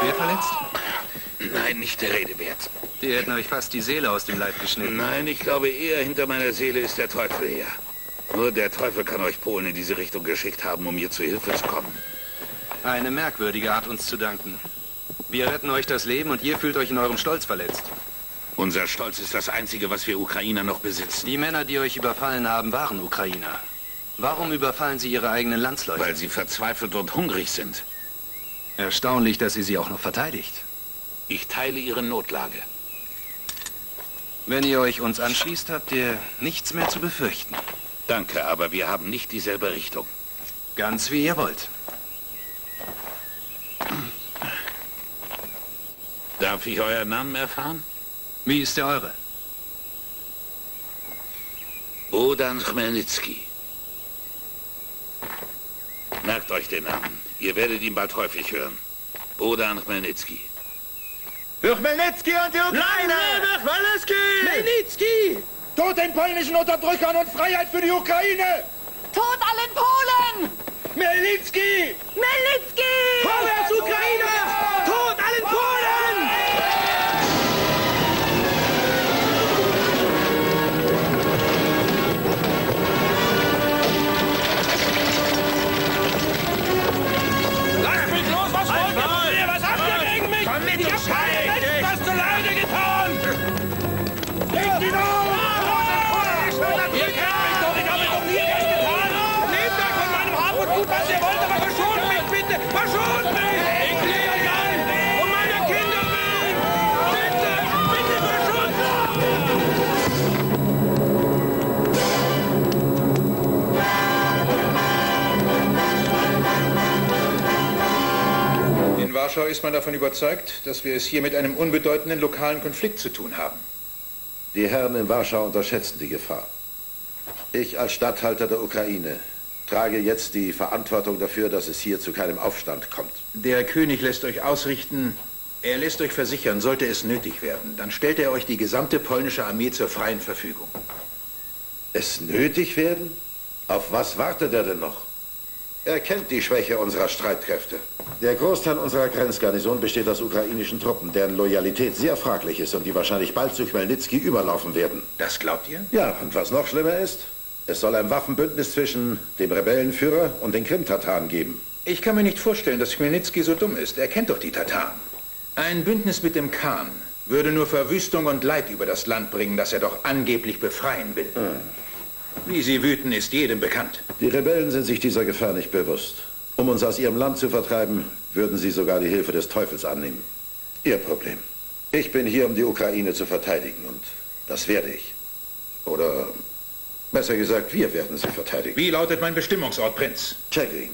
schwer verletzt? Nein, nicht der Rede wert. Die hätten euch fast die Seele aus dem Leib geschnitten. Nein, ich glaube eher, hinter meiner Seele ist der Teufel her. Nur der Teufel kann euch Polen in diese Richtung geschickt haben, um mir zu Hilfe zu kommen. Eine merkwürdige Art, uns zu danken. Wir retten euch das Leben und ihr fühlt euch in eurem Stolz verletzt. Unser Stolz ist das Einzige, was wir Ukrainer noch besitzen. Die Männer, die euch überfallen haben, waren Ukrainer. Warum überfallen sie ihre eigenen Landsleute? Weil sie verzweifelt und hungrig sind. Erstaunlich, dass ihr sie auch noch verteidigt. Ich teile ihre Notlage. Wenn ihr euch uns anschließt, habt ihr nichts mehr zu befürchten. Danke, aber wir haben nicht dieselbe Richtung. Ganz wie ihr wollt. Darf ich euren Namen erfahren? Wie ist der eure? Bohdan Chmelnyzkyj. Merkt euch den Namen. Ihr werdet ihn bald häufig hören. Bohdan Chmelnyzkyj. Für Chmelnyzkyj und die Ukraine! Chmelnyzkyj! Tod den polnischen Unterdrückern und Freiheit für die Ukraine! Tod allen Polen! Chmelnyzkyj! Chmelnyzkyj! Vorwärts, Ukraine! Tod allen Polen! Lasst mich los! Was wollt ihr von mir? Was habt ihr gegen mich? Komm mit, Ich hab keinem Menschen was zu Leide getan! Legt ihn auf! Ihr kennt mich doch! Ich habe doch nie etwas getan! Nehmt euch von meinem Hab und Gut, was ihr wollt, aber verschont mich bitte! Verschont mich! Ich lebe euch an! Um meine Kinder willen! Bitte! Bitte verschont mich! In Warschau ist man davon überzeugt, dass wir es hier mit einem unbedeutenden lokalen Konflikt zu tun haben. Die Herren in Warschau unterschätzen die Gefahr. Ich als Statthalter der Ukraine trage jetzt die Verantwortung dafür, dass es hier zu keinem Aufstand kommt. Der König lässt euch ausrichten, er lässt euch versichern, sollte es nötig werden, dann stellt er euch die gesamte polnische Armee zur freien Verfügung. Es nötig werden? Auf was wartet er denn noch? Er kennt die Schwäche unserer Streitkräfte. Der Großteil unserer Grenzgarnison besteht aus ukrainischen Truppen, deren Loyalität sehr fraglich ist und die wahrscheinlich bald zu Chmelnyzkyj überlaufen werden. Das glaubt ihr? Ja, und was noch schlimmer ist, es soll ein Waffenbündnis zwischen dem Rebellenführer und den Krim-Tataren geben. Ich kann mir nicht vorstellen, dass Chmelnyzkyj so dumm ist. Er kennt doch die Tataren. Ein Bündnis mit dem Khan würde nur Verwüstung und Leid über das Land bringen, das er doch angeblich befreien will. Wie sie wüten, ist jedem bekannt. Die Rebellen sind sich dieser Gefahr nicht bewusst. Um uns aus ihrem Land zu vertreiben, würden sie sogar die Hilfe des Teufels annehmen. Ihr Problem. Ich bin hier, um die Ukraine zu verteidigen und das werde ich. Oder besser gesagt, wir werden sie verteidigen. Wie lautet mein Bestimmungsort, Prinz? Chegrin.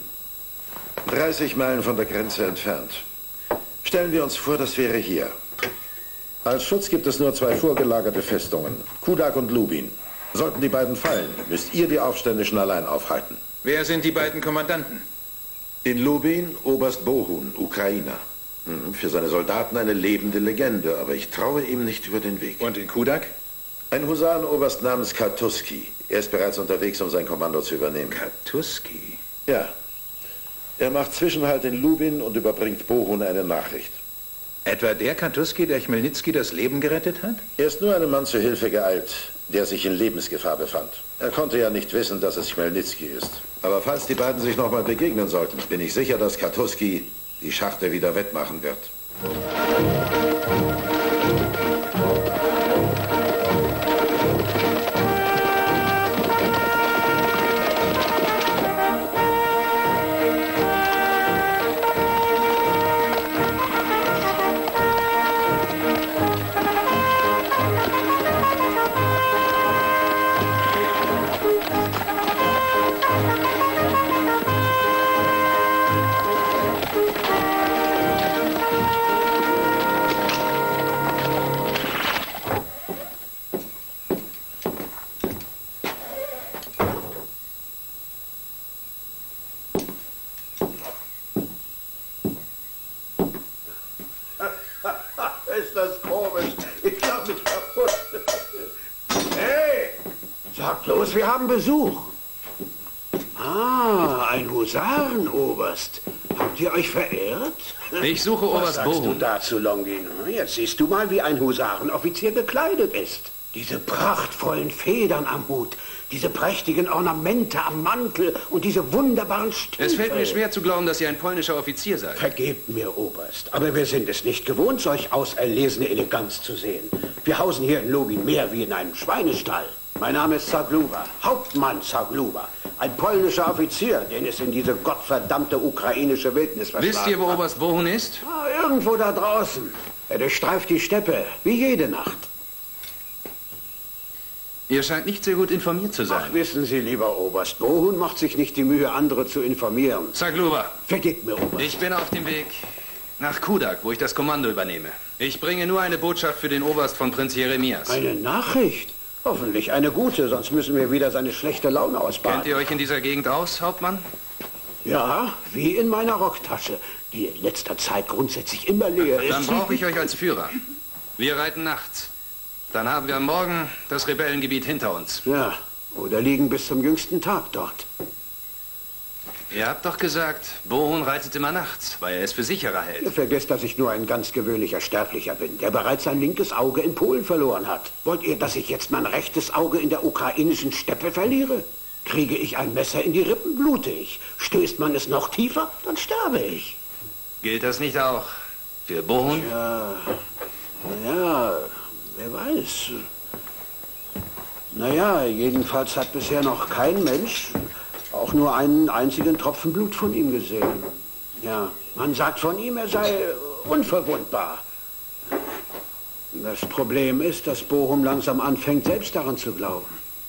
30 Meilen von der Grenze entfernt. Stellen wir uns vor, das wäre hier. Als Schutz gibt es nur 2 vorgelagerte Festungen, Kudak und Lubin. Sollten die beiden fallen, müsst ihr die Aufständischen allein aufhalten. Wer sind die beiden Kommandanten? In Lubin Oberst Bohun, Ukrainer. Für seine Soldaten eine lebende Legende, aber ich traue ihm nicht über den Weg. Und in Kudak? Ein Husarenoberst namens Kartuski. Er ist bereits unterwegs, um sein Kommando zu übernehmen. Kartuski? Ja. Er macht Zwischenhalt in Lubin und überbringt Bohun eine Nachricht. Etwa der Kartuski, der Chmelnyzkyj das Leben gerettet hat? Er ist nur einem Mann zu Hilfe geeilt, der sich in Lebensgefahr befand. Er konnte ja nicht wissen, dass es Chmelnyzkyj ist. Aber falls die beiden sich nochmal begegnen sollten, bin ich sicher, dass Kartuski die Scharte wieder wettmachen wird. Ist das komisch? Ich hab mich kaputt. Hey, sag bloß, wir haben Besuch. Ah, ein Husarenoberst. Habt ihr euch verirrt? Ich suche Was Oberst sagst du Bohun. dazu, Longin? Jetzt siehst du mal, wie ein Husarenoffizier gekleidet ist. Diese prachtvollen Federn am Hut, diese prächtigen Ornamente am Mantel und diese wunderbaren Stiefel. Es fällt mir schwer zu glauben, dass ihr ein polnischer Offizier seid. Vergebt mir, Oberst, aber wir sind es nicht gewohnt, solch auserlesene Eleganz zu sehen. Wir hausen hier in Lubin mehr wie in einem Schweinestall. Mein Name ist Zagluba, Hauptmann Zagluba. Ein polnischer Offizier, den es in diese gottverdammte ukrainische Wildnis verschlagen Wisst ihr, wo hat. Oberst Bohun ist? Irgendwo da draußen. Er durchstreift die Steppe, wie jede Nacht. Ihr scheint nicht sehr gut informiert zu sein. Ach, wissen Sie, lieber Oberst, Bohun macht sich nicht die Mühe, andere zu informieren. Zagluba, Vergebt mir, Oberst. ich bin auf dem Weg nach Kudak, wo ich das Kommando übernehme. Ich bringe nur eine Botschaft für den Oberst von Prinz Jeremias. Eine Nachricht? Hoffentlich eine gute, sonst müssen wir wieder seine schlechte Laune ausbaden. Kennt ihr euch in dieser Gegend aus, Hauptmann? Ja, wie in meiner Rocktasche, die in letzter Zeit grundsätzlich immer leer ist. Dann brauche ich euch als Führer. Wir reiten nachts. Dann haben wir am Morgen das Rebellengebiet hinter uns. Ja, oder liegen bis zum jüngsten Tag dort. Ihr habt doch gesagt, Bohun reitet immer nachts, weil er es für sicherer hält. Ihr vergesst, dass ich nur ein ganz gewöhnlicher Sterblicher bin, der bereits sein linkes Auge in Polen verloren hat. Wollt ihr, dass ich jetzt mein rechtes Auge in der ukrainischen Steppe verliere? Kriege ich ein Messer in die Rippen, blute ich. Stößt man es noch tiefer, dann sterbe ich. Gilt das nicht auch für Bohun? Ja, wer weiß. Naja, jedenfalls hat bisher noch kein Mensch auch nur einen einzigen Tropfen Blut von ihm gesehen. Ja, man sagt von ihm, er sei unverwundbar. Das Problem ist, dass Bohum langsam anfängt, selbst daran zu glauben.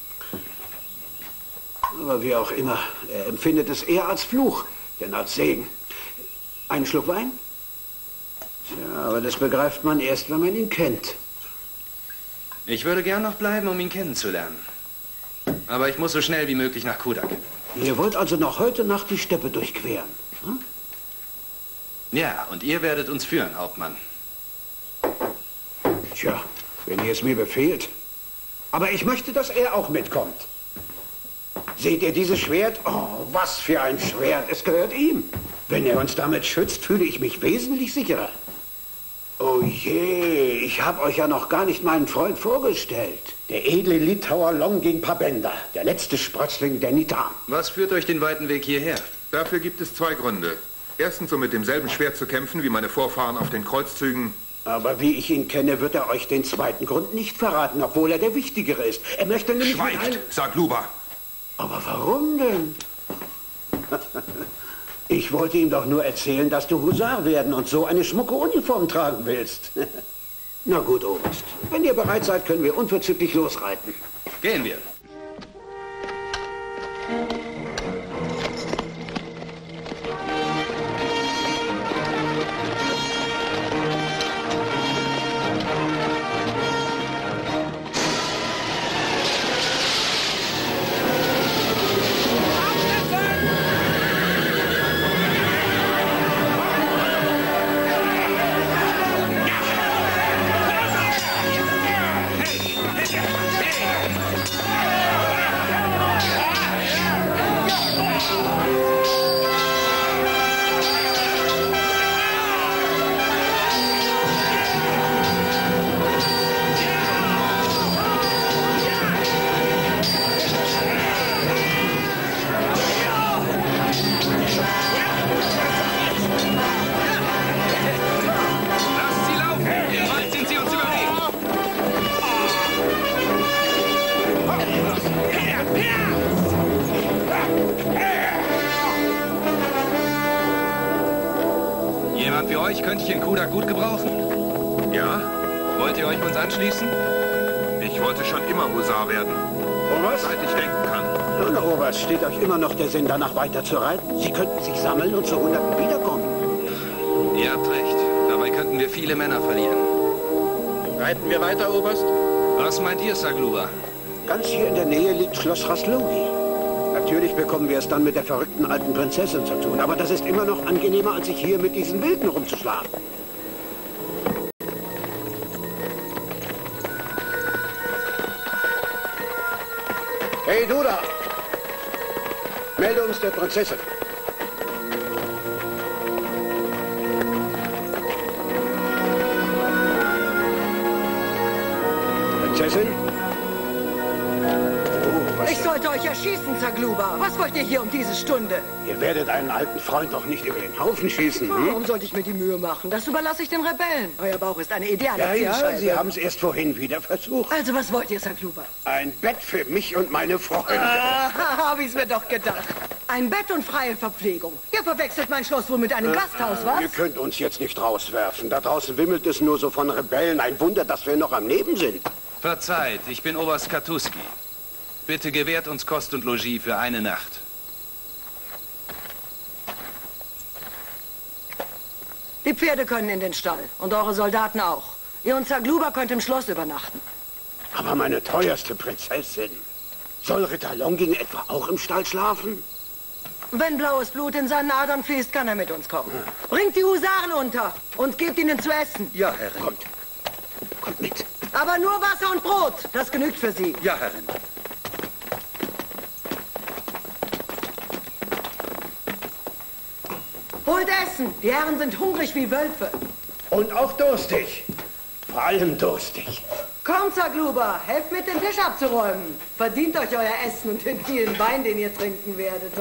Aber wie auch immer, er empfindet es eher als Fluch, denn als Segen. Einen Schluck Wein? Tja, aber das begreift man erst, wenn man ihn kennt. Ich würde gern noch bleiben, um ihn kennenzulernen. Aber ich muss so schnell wie möglich nach Kudak. Ihr wollt also noch heute Nacht die Steppe durchqueren? Hm? Ja, und ihr werdet uns führen, Hauptmann. Tja, wenn ihr es mir befehlt. Aber ich möchte, dass er auch mitkommt. Seht ihr dieses Schwert? Oh, was für ein Schwert. Es gehört ihm. Wenn er uns damit schützt, fühle ich mich wesentlich sicherer. Oh je, ich habe euch ja noch gar nicht meinen Freund vorgestellt. Der edle Litauer Longin Pabenda, der letzte Sprössling der Nitan. Was führt euch den weiten Weg hierher? Dafür gibt es zwei Gründe. Erstens, um mit demselben Schwert zu kämpfen wie meine Vorfahren auf den Kreuzzügen. Aber wie ich ihn kenne, wird er euch den zweiten Grund nicht verraten, obwohl er der wichtigere ist. Er möchte nämlich... Schweigt, Zagluba! Aber warum denn? Ich wollte ihm doch nur erzählen, dass du Husar werden und so eine schmucke Uniform tragen willst. Na gut, Oberst. Wenn ihr bereit seid, können wir unverzüglich losreiten. Gehen wir. Jemand wie euch könnte ich in Kudak gut gebrauchen. Ja, Wollt ihr euch uns anschließen? ich wollte schon immer Husar werden, Oberst? seit ich denken kann. Nun, Oberst, steht euch immer noch der Sinn, danach weiterzureiten? Sie könnten sich sammeln und zu Hunderten wiederkommen. Ihr habt recht. Dabei könnten wir viele Männer verlieren. Reiten wir weiter, Oberst? Was meint ihr, Zagluba? Ganz hier in der Nähe liegt Schloss Raslogi. Natürlich bekommen wir es dann mit der verrückten alten Prinzessin zu tun, aber das ist immer noch angenehmer, als sich hier mit diesen Wilden rumzuschlagen. Hey, du da! Melde uns der Prinzessin. Prinzessin? Ich sollte euch erschießen, Zagluba. Was wollt ihr hier um diese Stunde? Ihr werdet einen alten Freund doch nicht über den Haufen schießen, hm? Warum sollte ich mir die Mühe machen? Das überlasse ich den Rebellen. Euer Bauch ist eine ideale Ja, Zielscheibe. Sie haben es erst vorhin wieder versucht. Also, was wollt ihr, Zagluba? Ein Bett für mich und meine Freunde. Hab ich's mir doch gedacht. Ein Bett und freie Verpflegung. Ihr verwechselt mein Schloss wohl mit einem Gasthaus, was? Ihr könnt uns jetzt nicht rauswerfen. Da draußen wimmelt es nur so von Rebellen. Ein Wunder, dass wir noch am Leben sind. Verzeiht, ich bin Oberst Katuski. Bitte gewährt uns Kost und Logis für eine Nacht. Die Pferde können in den Stall und eure Soldaten auch. Ihr und Zagluba könnt im Schloss übernachten. Aber meine teuerste Prinzessin, soll Ritter Longin etwa auch im Stall schlafen? Wenn blaues Blut in seinen Adern fließt, kann er mit uns kommen. Bringt die Husaren unter und gebt ihnen zu essen. Ja, Herrin. Kommt mit. Aber nur Wasser und Brot. Das genügt für sie. Ja, Herrin. Holt Essen. Die Herren sind hungrig wie Wölfe. Und auch durstig. Vor allem durstig. Kommt, Zagluba, helft mit, den Tisch abzuräumen. Verdient euch euer Essen und den vielen Wein, den ihr trinken werdet.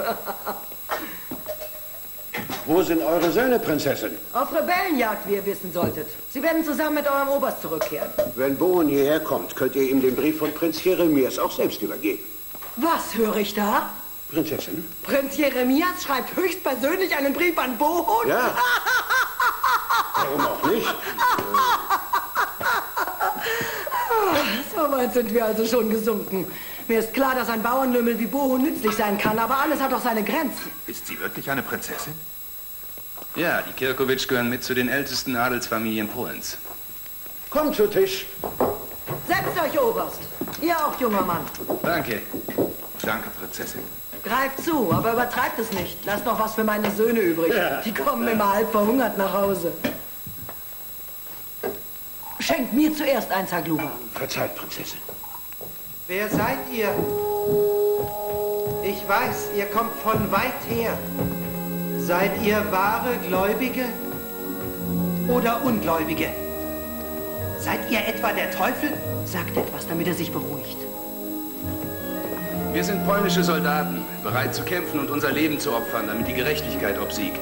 Wo sind eure Söhne, Prinzessin? Auf Rebellenjagd, wie ihr wissen solltet. Sie werden zusammen mit eurem Oberst zurückkehren. Wenn Bohun hierher kommt, könnt ihr ihm den Brief von Prinz Jeremias auch selbst übergeben. Was höre ich da? Prinzessin? Prinz Jeremias schreibt höchstpersönlich einen Brief an Bohun? Ja. Warum auch nicht? So weit sind wir also schon gesunken. Mir ist klar, dass ein Bauernlümmel wie Bohun nützlich sein kann, aber alles hat doch seine Grenzen. Ist sie wirklich eine Prinzessin? Ja, die Kirkowitsch gehören mit zu den ältesten Adelsfamilien Polens. Kommt zu Tisch. Setzt euch, Oberst. Ihr auch, junger Mann. Danke. Danke, Prinzessin. Greift zu, aber übertreibt es nicht. Lasst noch was für meine Söhne übrig. Die kommen immer halb verhungert nach Hause. Schenkt mir zuerst ein, Zagluba. Verzeiht, Prinzessin. Wer seid ihr? Ich weiß, ihr kommt von weit her. Seid ihr wahre Gläubige oder Ungläubige? Seid ihr etwa der Teufel? Sagt etwas, damit er sich beruhigt. Wir sind polnische Soldaten, bereit zu kämpfen und unser Leben zu opfern, damit die Gerechtigkeit obsiegt.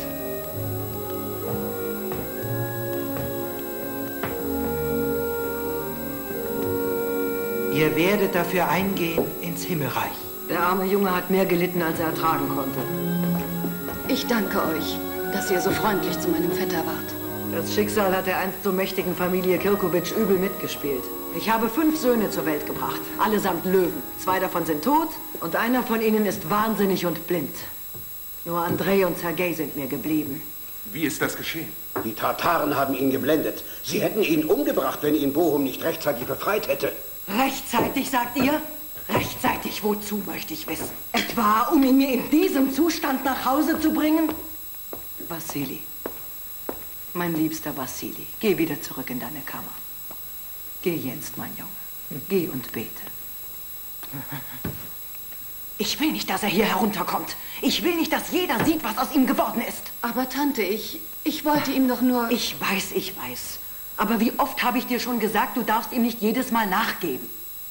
Ihr werdet dafür eingehen ins Himmelreich. Der arme Junge hat mehr gelitten, als er ertragen konnte. Ich danke euch, dass ihr so freundlich zu meinem Vetter wart. Das Schicksal hat der einst so mächtigen Familie Kirkowitsch übel mitgespielt. Ich habe 5 Söhne zur Welt gebracht, allesamt Löwen. 2 davon sind tot und einer von ihnen ist wahnsinnig und blind. Nur Andrei und Sergei sind mir geblieben. Wie ist das geschehen? Die Tataren haben ihn geblendet. Sie hätten ihn umgebracht, wenn ihn Bohum nicht rechtzeitig befreit hätte. Rechtzeitig, sagt ihr? Rechtzeitig wozu, möchte ich wissen? Etwa, um ihn mir in diesem Zustand nach Hause zu bringen? Wassili, mein liebster Wassili, geh wieder zurück in deine Kammer. Geh jetzt, mein Junge. Geh und bete. Ich will nicht, dass er hier herunterkommt. Ich will nicht, dass jeder sieht, was aus ihm geworden ist. Aber Tante, ich wollte ihm doch nur... Ich weiß. Aber wie oft habe ich dir schon gesagt, du darfst ihm nicht jedes Mal nachgeben.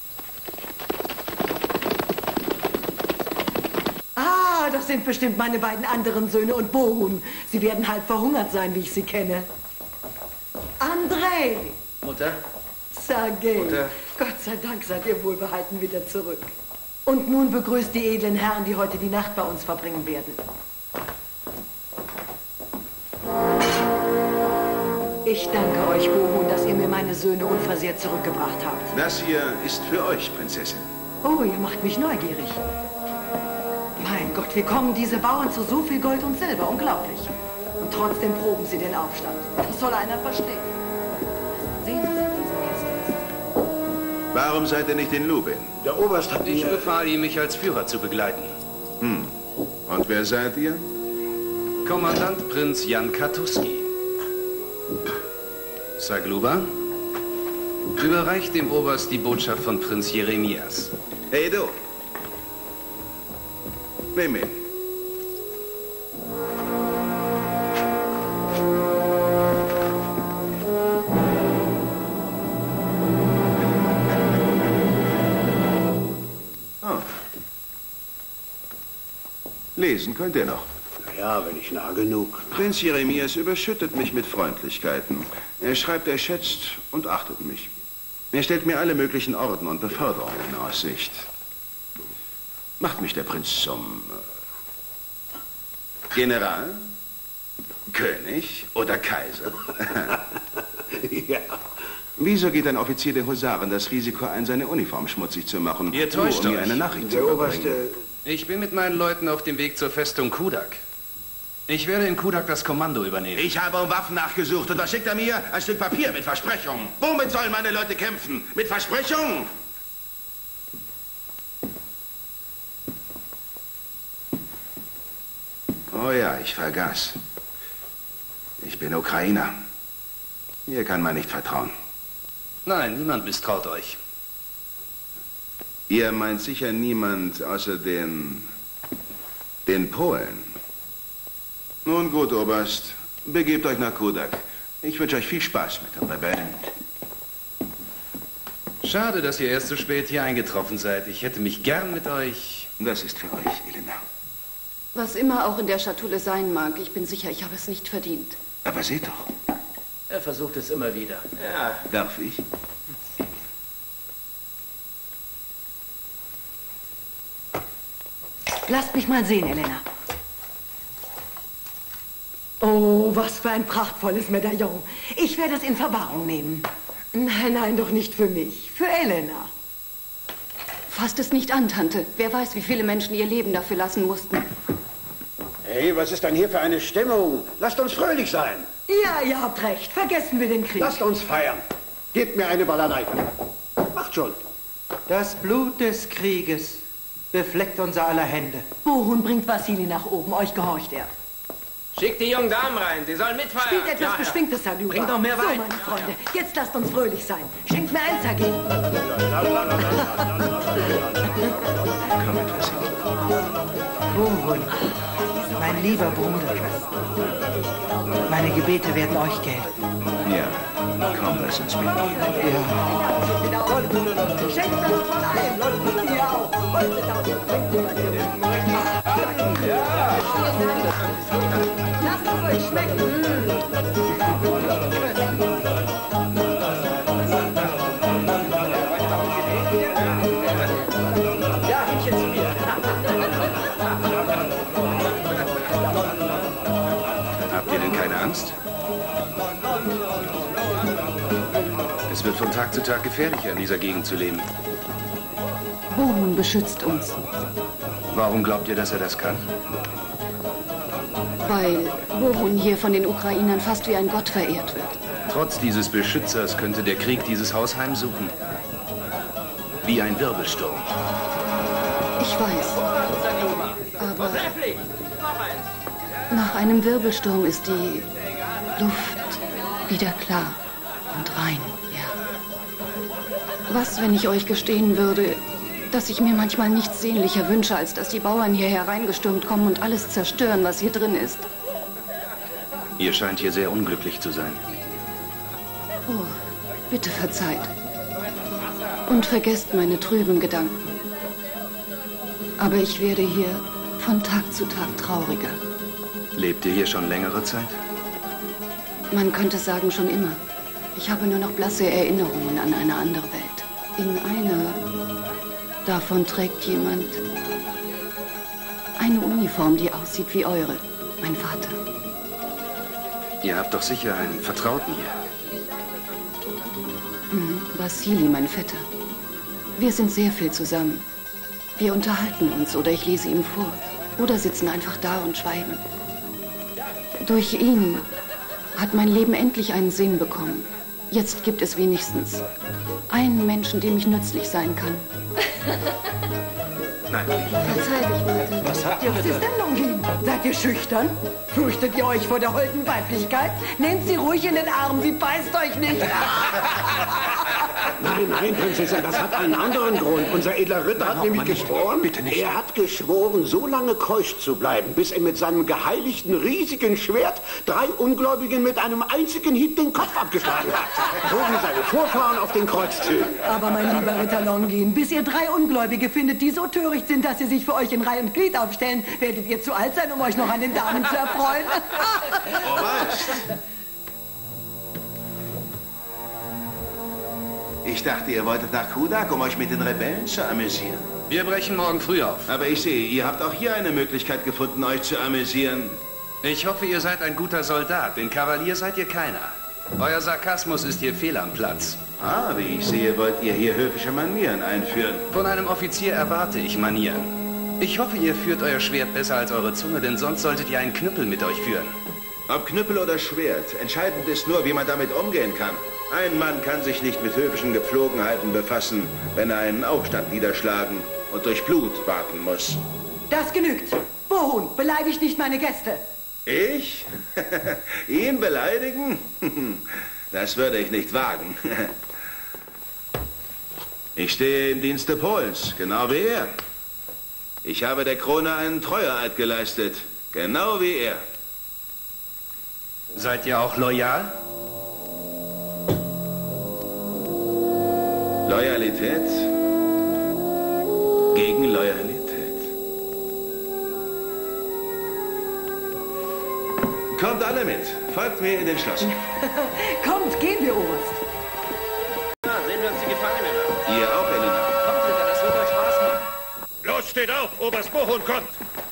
Ah, das sind bestimmt meine beiden anderen Söhne und Bohun. Sie werden halb verhungert sein, wie ich sie kenne. Andrei! Mutter? Sergei! Mutter? Gott sei Dank seid ihr wohlbehalten wieder zurück. Und nun begrüßt die edlen Herren, die heute die Nacht bei uns verbringen werden. Ich danke euch, Bohun, dass ihr mir meine Söhne unversehrt zurückgebracht habt. Das hier ist für euch, Prinzessin. Oh, ihr macht mich neugierig. Mein Gott, wie kommen diese Bauern zu so viel Gold und Silber? Unglaublich. Und trotzdem proben sie den Aufstand. Das soll einer verstehen. Sehen Sie diese Kiste. Warum seid ihr nicht in Lubin? Der Oberst hat Ich befahl ihm, mich als Führer zu begleiten. Und wer seid ihr? Kommandant Prinz Jan Katuski. Zagluba, überreicht dem Oberst die Botschaft von Prinz Jeremias. Hey, du. Nimm ihn. Lesen könnt ihr noch. Ja, wenn ich nah genug. Prinz Jeremias überschüttet mich mit Freundlichkeiten. Er schreibt, er schätzt und achtet mich. Er stellt mir alle möglichen Orden und Beförderungen in Aussicht. Macht mich der Prinz zum General, König oder Kaiser? Ja. Wieso geht ein Offizier der Husaren das Risiko ein, seine Uniform schmutzig zu machen? Ihr täuscht nur, um mir euch. eine Nachricht zu Der überbringen? Oberste... Ich bin mit meinen Leuten auf dem Weg zur Festung Kudak. Ich werde in Kudak das Kommando übernehmen. Ich habe um Waffen nachgesucht und was schickt er mir? Ein Stück Papier mit Versprechungen. Womit sollen meine Leute kämpfen? Mit Versprechungen? Oh ja, ich vergaß. Ich bin Ukrainer. Hier kann man nicht vertrauen. Nein, niemand misstraut euch. Ihr meint sicher niemand außer den Polen. Nun gut, Oberst. Begebt euch nach Kudak. Ich wünsche euch viel Spaß mit den Rebellen. Schade, dass ihr erst so spät hier eingetroffen seid. Ich hätte mich gern mit euch... Das ist für euch, Elena. Was immer auch in der Schatulle sein mag, ich bin sicher, ich habe es nicht verdient. Aber seht doch. Er versucht es immer wieder. Ja. Darf ich? Lasst mich mal sehen, Elena. Oh, was für ein prachtvolles Medaillon. Ich werde es in Verwahrung nehmen. Nein, nein, doch nicht für mich. Für Elena. Fasst es nicht an, Tante. Wer weiß, wie viele Menschen ihr Leben dafür lassen mussten. Hey, was ist denn hier für eine Stimmung? Lasst uns fröhlich sein. Ja, ihr habt recht. Vergessen wir den Krieg. Lasst uns feiern. Gebt mir eine Balalaika. Macht schon. Das Blut des Krieges befleckt unser aller Hände. Bohun bringt Wassili nach oben. Euch gehorcht er. Schickt die jungen Damen rein, sie sollen mitfeiern. Spielt etwas Beschwingtes darüber. Bringt noch mehr Wein. So, meine Freunde, jetzt lasst uns fröhlich sein. Schenkt mir eins dagegen. Komm etwas hin. Bohun, mein lieber Bruder. Meine Gebete werden euch gelten. Ja, komm, lass uns mitgehen. Schenkt mir noch mal ein. Ihr auch. Heute lasst es euch schmecken. Ja, Hähnchen zu mir. Habt ihr denn keine Angst? Es wird von Tag zu Tag gefährlicher, in dieser Gegend zu leben. Bohun beschützt uns, Warum glaubt ihr, dass er das kann? weil Bohun hier von den Ukrainern fast wie ein Gott verehrt wird. Trotz dieses Beschützers könnte der Krieg dieses Haus heimsuchen. Wie ein Wirbelsturm. Ich weiß. Aber nach einem Wirbelsturm ist die Luft wieder klar und rein, ja. Was, wenn ich euch gestehen würde, dass ich mir manchmal nichts sehnlicher wünsche, als dass die Bauern hier hereingestürmt kommen und alles zerstören, was hier drin ist. Ihr scheint hier sehr unglücklich zu sein. Oh, bitte verzeiht. Und vergesst meine trüben Gedanken. Aber ich werde hier von Tag zu Tag trauriger. Lebt ihr hier schon längere Zeit? Man könnte sagen, schon immer. Ich habe nur noch blasse Erinnerungen an eine andere Welt. In einer davon trägt jemand eine Uniform, die aussieht wie eure. Mein Vater. Ihr habt doch sicher einen Vertrauten hier. Wassili, mein Vetter. Wir sind sehr viel zusammen. Wir unterhalten uns oder ich lese ihm vor. Oder sitzen einfach da und schweigen. Durch ihn hat mein Leben endlich einen Sinn bekommen. Jetzt gibt es wenigstens einen Menschen, dem ich nützlich sein kann. Nein. Verzeih dich, Leute. Was habt ihr Was ist denn nun hin? Seid ihr schüchtern? Fürchtet ihr euch vor der holden Weiblichkeit? Nehmt sie ruhig in den Arm, sie beißt euch nicht. Nein, nein, Prinzessin, das hat einen anderen Grund. Unser edler Ritter hat nämlich geschworen, bitte nicht. Er hat geschworen, so lange keusch zu bleiben, bis er mit seinem geheiligten, riesigen Schwert 3 Ungläubigen mit einem einzigen Hieb den Kopf abgeschlagen hat. So wie seine Vorfahren auf den Kreuzzügen. Aber mein lieber Ritter Longin, bis ihr 3 Ungläubige findet, die so töricht sind, dass sie sich für euch in Reihe und Glied aufstellen, werdet ihr zu alt sein, um euch noch an den Damen zu erfreuen. Oberst! Ich dachte, ihr wolltet nach Kudak, um euch mit den Rebellen zu amüsieren. Wir brechen morgen früh auf. Aber ich sehe, ihr habt auch hier eine Möglichkeit gefunden, euch zu amüsieren. Ich hoffe, ihr seid ein guter Soldat, denn Kavalier seid ihr keiner. Euer Sarkasmus ist hier fehl am Platz. Ah, wie ich sehe, wollt ihr hier höfische Manieren einführen. Von einem Offizier erwarte ich Manieren. Ich hoffe, ihr führt euer Schwert besser als eure Zunge, denn sonst solltet ihr einen Knüppel mit euch führen. Ob Knüppel oder Schwert, entscheidend ist nur, wie man damit umgehen kann. Ein Mann kann sich nicht mit höfischen Gepflogenheiten befassen, wenn er einen Aufstand niederschlagen und durch Blut warten muss. Das genügt. Bohun, beleidigt nicht meine Gäste. Ich? Ihn beleidigen? Das würde ich nicht wagen. Ich stehe im Dienste Polens, genau wie er. Ich habe der Krone einen Treueeid geleistet, genau wie er. Seid ihr auch loyal? Loyalität gegen Loyalität. Kommt alle mit. Folgt mir in den Schloss. Kommt, gehen wir, Oberst. Ja, sehen wir uns die Gefangenen. Ihr auch, Elena. Kommt, Ritter, das wird euch Spaß machen. Los, steht auf! Oberst Bohun kommt!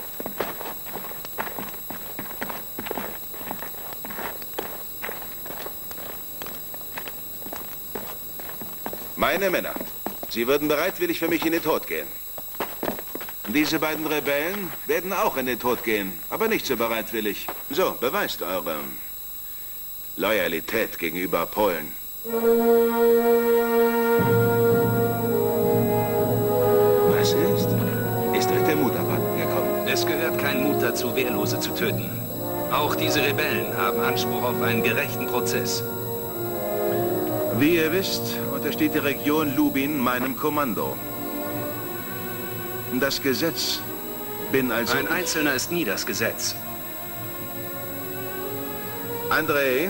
Meine Männer, sie würden bereitwillig für mich in den Tod gehen. Diese beiden Rebellen werden auch in den Tod gehen, aber nicht so bereitwillig. So, beweist eure Loyalität gegenüber Polen. Was ist? Ist euch der Mut abhanden gekommen? Es gehört kein Mut dazu, Wehrlose zu töten. Auch diese Rebellen haben Anspruch auf einen gerechten Prozess. Wie ihr wisst, untersteht die Region Lubin meinem Kommando. Das Gesetz bin also... Ein Einzelner ist nie das Gesetz. Andrei,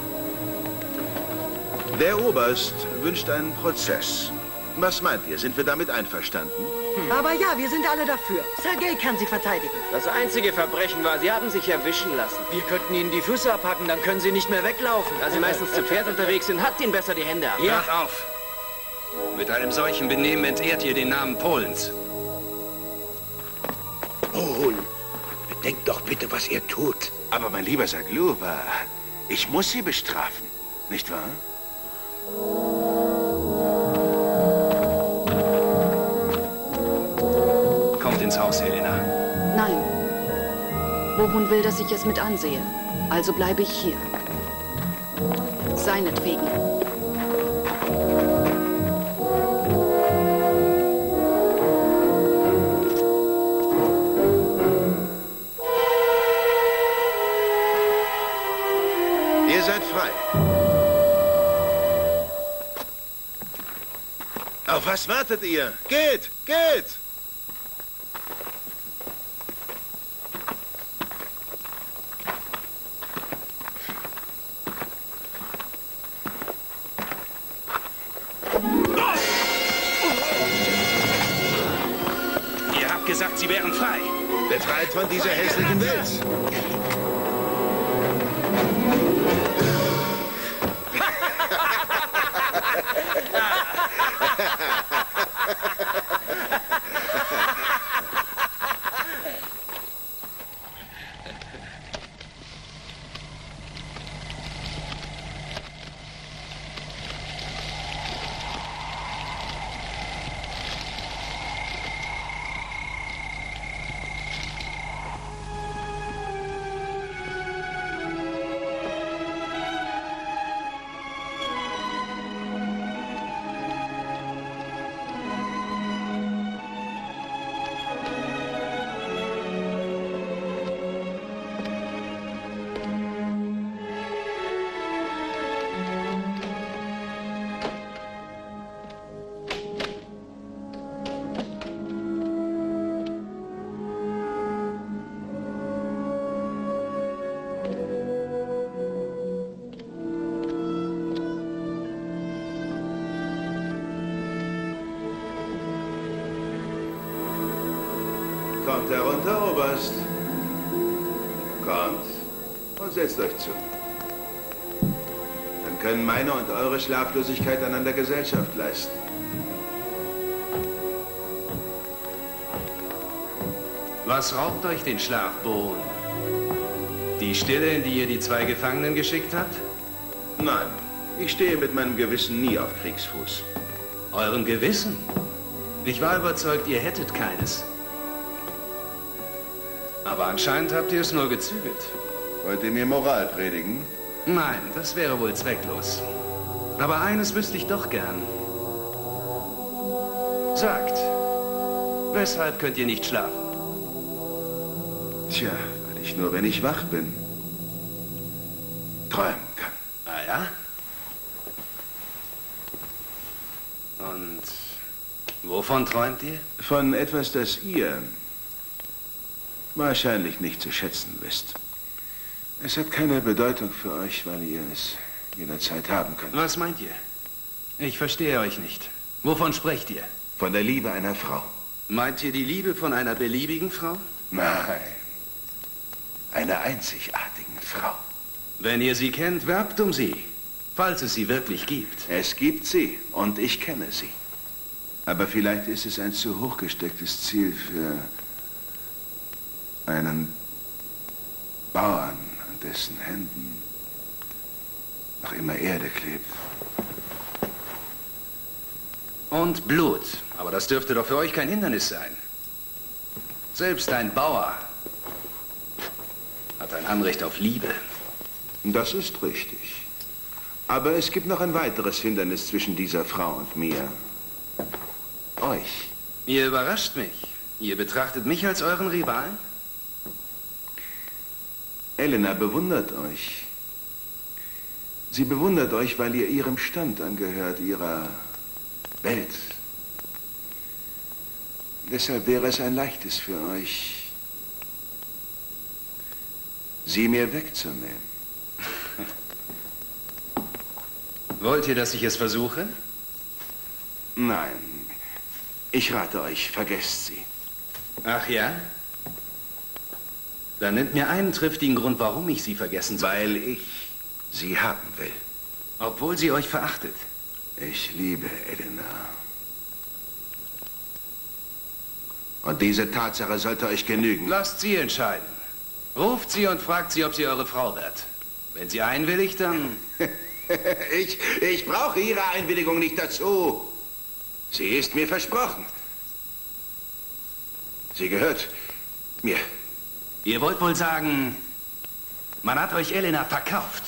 der Oberst wünscht einen Prozess. Was meint ihr? Sind wir damit einverstanden? Aber ja, wir sind alle dafür. Sergei kann sie verteidigen. Das einzige Verbrechen war, sie haben sich erwischen lassen. Wir könnten ihnen die Füße abhacken, dann können sie nicht mehr weglaufen. Da sie meistens zu Pferd unterwegs sind, hackt ihnen besser die Hände ab. Hört auf! Mit einem solchen Benehmen entehrt ihr den Namen Polens. Bohun, bedenkt doch bitte, was ihr tut. Aber mein lieber Sagluba, ich muss sie bestrafen, nicht wahr? Kommt ins Haus, Helena. Nein. Bohun will, dass ich es mit ansehe. Also bleibe ich hier. Seinetwegen. Ihr seid frei. Auf was wartet ihr? Geht! Geht! Ihr habt gesagt, sie wären frei. Befreit von dieser hässlichen Welt. Kommt herunter, Oberst. Kommt und setzt euch zu. Dann können meine und eure Schlaflosigkeit einander Gesellschaft leisten. Was raubt euch den Schlaf, Bohun? Die Stille, in die ihr die 2 Gefangenen geschickt habt? Nein, ich stehe mit meinem Gewissen nie auf Kriegsfuß. Eurem Gewissen? Ich war überzeugt, ihr hättet keines. Aber anscheinend habt ihr es nur gezügelt. Wollt ihr mir Moral predigen? Nein, das wäre wohl zwecklos. Aber eines wüsste ich doch gern. Sagt, weshalb könnt ihr nicht schlafen? Tja, weil ich nur, wenn ich wach bin, träumen kann. Ah ja? Und wovon träumt ihr? Von etwas, das ihr wahrscheinlich nicht zu schätzen wisst. Es hat keine Bedeutung für euch, weil ihr es jederzeit haben könnt. Was meint ihr? Ich verstehe euch nicht. Wovon sprecht ihr? Von der Liebe einer Frau. Meint ihr die Liebe von einer beliebigen Frau? Nein. Einer einzigartigen Frau. Wenn ihr sie kennt, werbt um sie. Falls es sie wirklich gibt. Es gibt sie und ich kenne sie. Aber vielleicht ist es ein zu hochgestecktes Ziel für einen Bauern, an dessen Händen noch immer Erde klebt. Und Blut. Aber das dürfte doch für euch kein Hindernis sein. Selbst ein Bauer hat ein Anrecht auf Liebe. Das ist richtig. Aber es gibt noch ein weiteres Hindernis zwischen dieser Frau und mir. Euch. Ihr überrascht mich. Ihr betrachtet mich als euren Rivalen? Elena bewundert euch. Sie bewundert euch, weil ihr ihrem Stand angehört, ihrer Welt. Deshalb wäre es ein leichtes für euch, sie mir wegzunehmen. Wollt ihr, dass ich es versuche? Nein. Ich rate euch, vergesst sie. Ach ja? Dann nennt mir einen triftigen Grund, warum ich sie vergessen soll. Weil ich sie haben will. Obwohl sie euch verachtet. Ich liebe Elena. Und diese Tatsache sollte euch genügen. Lasst sie entscheiden. Ruft sie und fragt sie, ob sie eure Frau wird. Wenn sie einwilligt, dann... Ich brauche Ihre Einwilligung nicht dazu. Sie ist mir versprochen. Sie gehört mir. Ihr wollt wohl sagen, man hat euch Elena verkauft.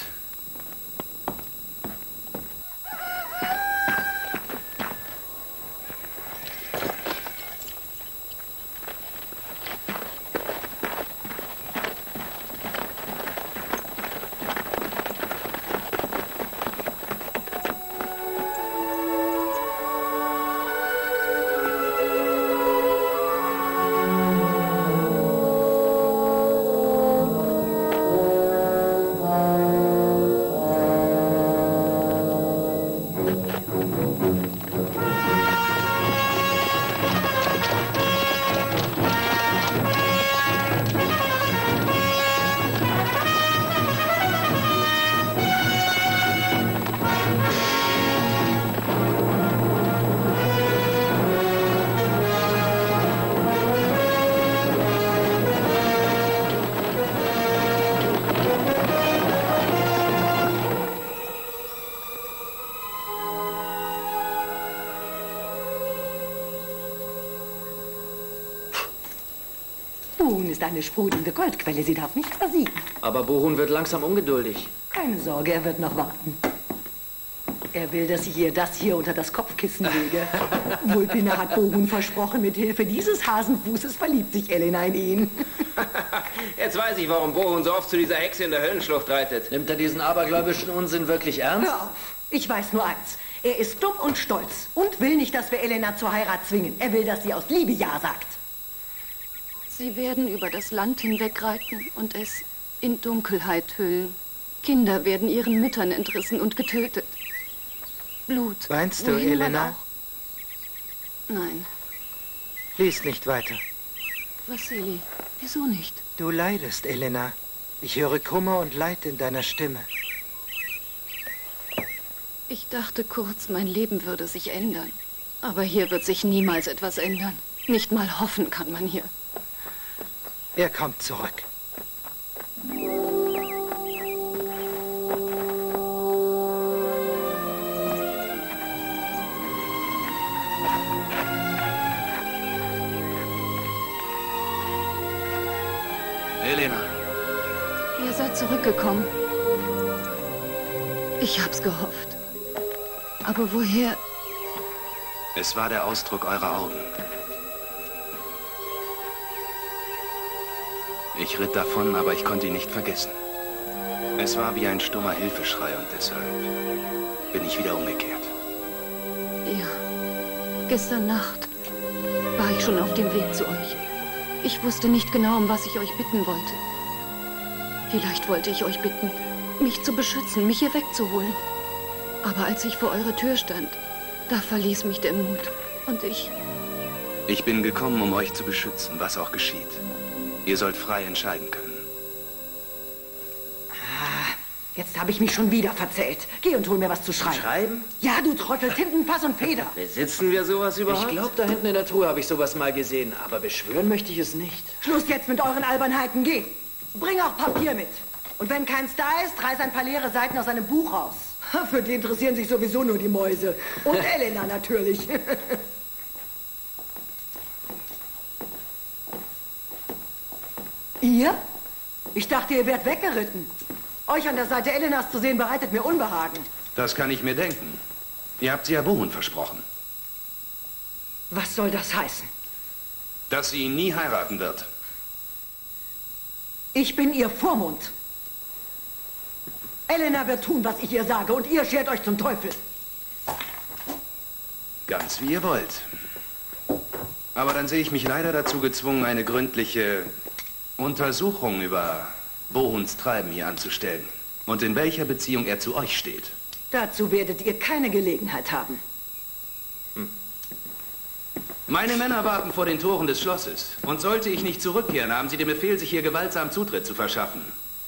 Bohun ist eine sprudelnde Goldquelle. Sie darf nicht versiegen. Aber Bohun wird langsam ungeduldig. Keine Sorge, er wird noch warten. Er will, dass ich ihr das hier unter das Kopfkissen lege. Vulpina hat Bohun versprochen, mit Hilfe dieses Hasenfußes verliebt sich Elena in ihn. Jetzt weiß ich, warum Bohun so oft zu dieser Hexe in der Höllenschlucht reitet. Nimmt er diesen abergläubischen Unsinn wirklich ernst? Hör auf. Ich weiß nur eins. Er ist dumm und stolz und will nicht, dass wir Elena zur Heirat zwingen. Er will, dass sie aus Liebe Ja sagt. Sie werden über das Land hinwegreiten und es in Dunkelheit hüllen. Kinder werden ihren Müttern entrissen und getötet. Blut. Weinst du, Wohin man Elena? auch- Nein. Lies nicht weiter. Wassili, wieso nicht? Du leidest, Elena. Ich höre Kummer und Leid in deiner Stimme. Ich dachte kurz, mein Leben würde sich ändern. Aber hier wird sich niemals etwas ändern. Nicht mal hoffen kann man hier. Er kommt zurück. Elena. Ihr seid zurückgekommen. Ich hab's gehofft. Aber woher? Es war der Ausdruck eurer Augen. Ich ritt davon, aber ich konnte ihn nicht vergessen. Es war wie ein stummer Hilfeschrei und deshalb bin ich wieder umgekehrt. Ja. Gestern Nacht war ich schon auf dem Weg zu euch. Ich wusste nicht genau, um was ich euch bitten wollte. Vielleicht wollte ich euch bitten, mich zu beschützen, mich hier wegzuholen. Aber als ich vor eurer Tür stand, da verließ mich der Mut. Und ich... Ich bin gekommen, um euch zu beschützen, was auch geschieht. Ihr sollt frei entscheiden können. Jetzt habe ich mich schon wieder verzählt. Geh und hol mir was zu schreiben. Schreiben? Ja, du Trottel, Tintenfass und Feder. Besitzen wir sowas überhaupt? Ich glaube, da hinten in der Truhe habe ich sowas mal gesehen. Aber beschwören möchte ich es nicht. Schluss jetzt mit euren Albernheiten. Geh. Bring auch Papier mit. Und wenn keins da ist, reiß ein paar leere Seiten aus einem Buch raus. Für die interessieren sich sowieso nur die Mäuse. Und Elena natürlich. Ihr? Ich dachte, ihr wärt weggeritten. Euch an der Seite Elenas zu sehen, bereitet mir Unbehagen. Das kann ich mir denken. Ihr habt sie ja Bohun versprochen. Was soll das heißen? Dass sie ihn nie heiraten wird. Ich bin ihr Vormund. Elena wird tun, was ich ihr sage, und ihr schert euch zum Teufel. Ganz wie ihr wollt. Aber dann sehe ich mich leider dazu gezwungen, eine gründliche Untersuchung über Bohuns Treiben hier anzustellen. Und in welcher Beziehung er zu euch steht. Dazu werdet ihr keine Gelegenheit haben. Meine Männer warten vor den Toren des Schlosses. Und sollte ich nicht zurückkehren, haben sie den Befehl, sich hier gewaltsam Zutritt zu verschaffen.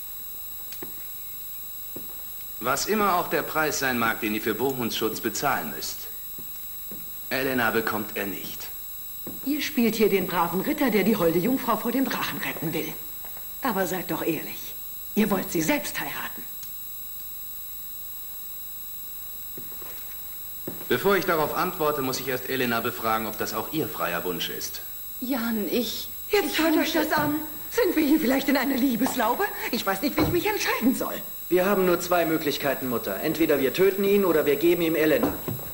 Was immer auch der Preis sein mag, den ihr für Bohuns Schutz bezahlen müsst. Elena bekommt er nicht. Ihr spielt hier den braven Ritter, der die holde Jungfrau vor dem Drachen retten will. Aber seid doch ehrlich. Ihr wollt sie selbst heiraten. Bevor ich darauf antworte, muss ich erst Elena befragen, ob das auch ihr freier Wunsch ist. Jan, Jetzt hört euch das an. Sind wir hier vielleicht in einer Liebeslaube? Ich weiß nicht, wie ich mich entscheiden soll. Wir haben nur zwei Möglichkeiten, Mutter. Entweder wir töten ihn oder wir geben ihm Elena.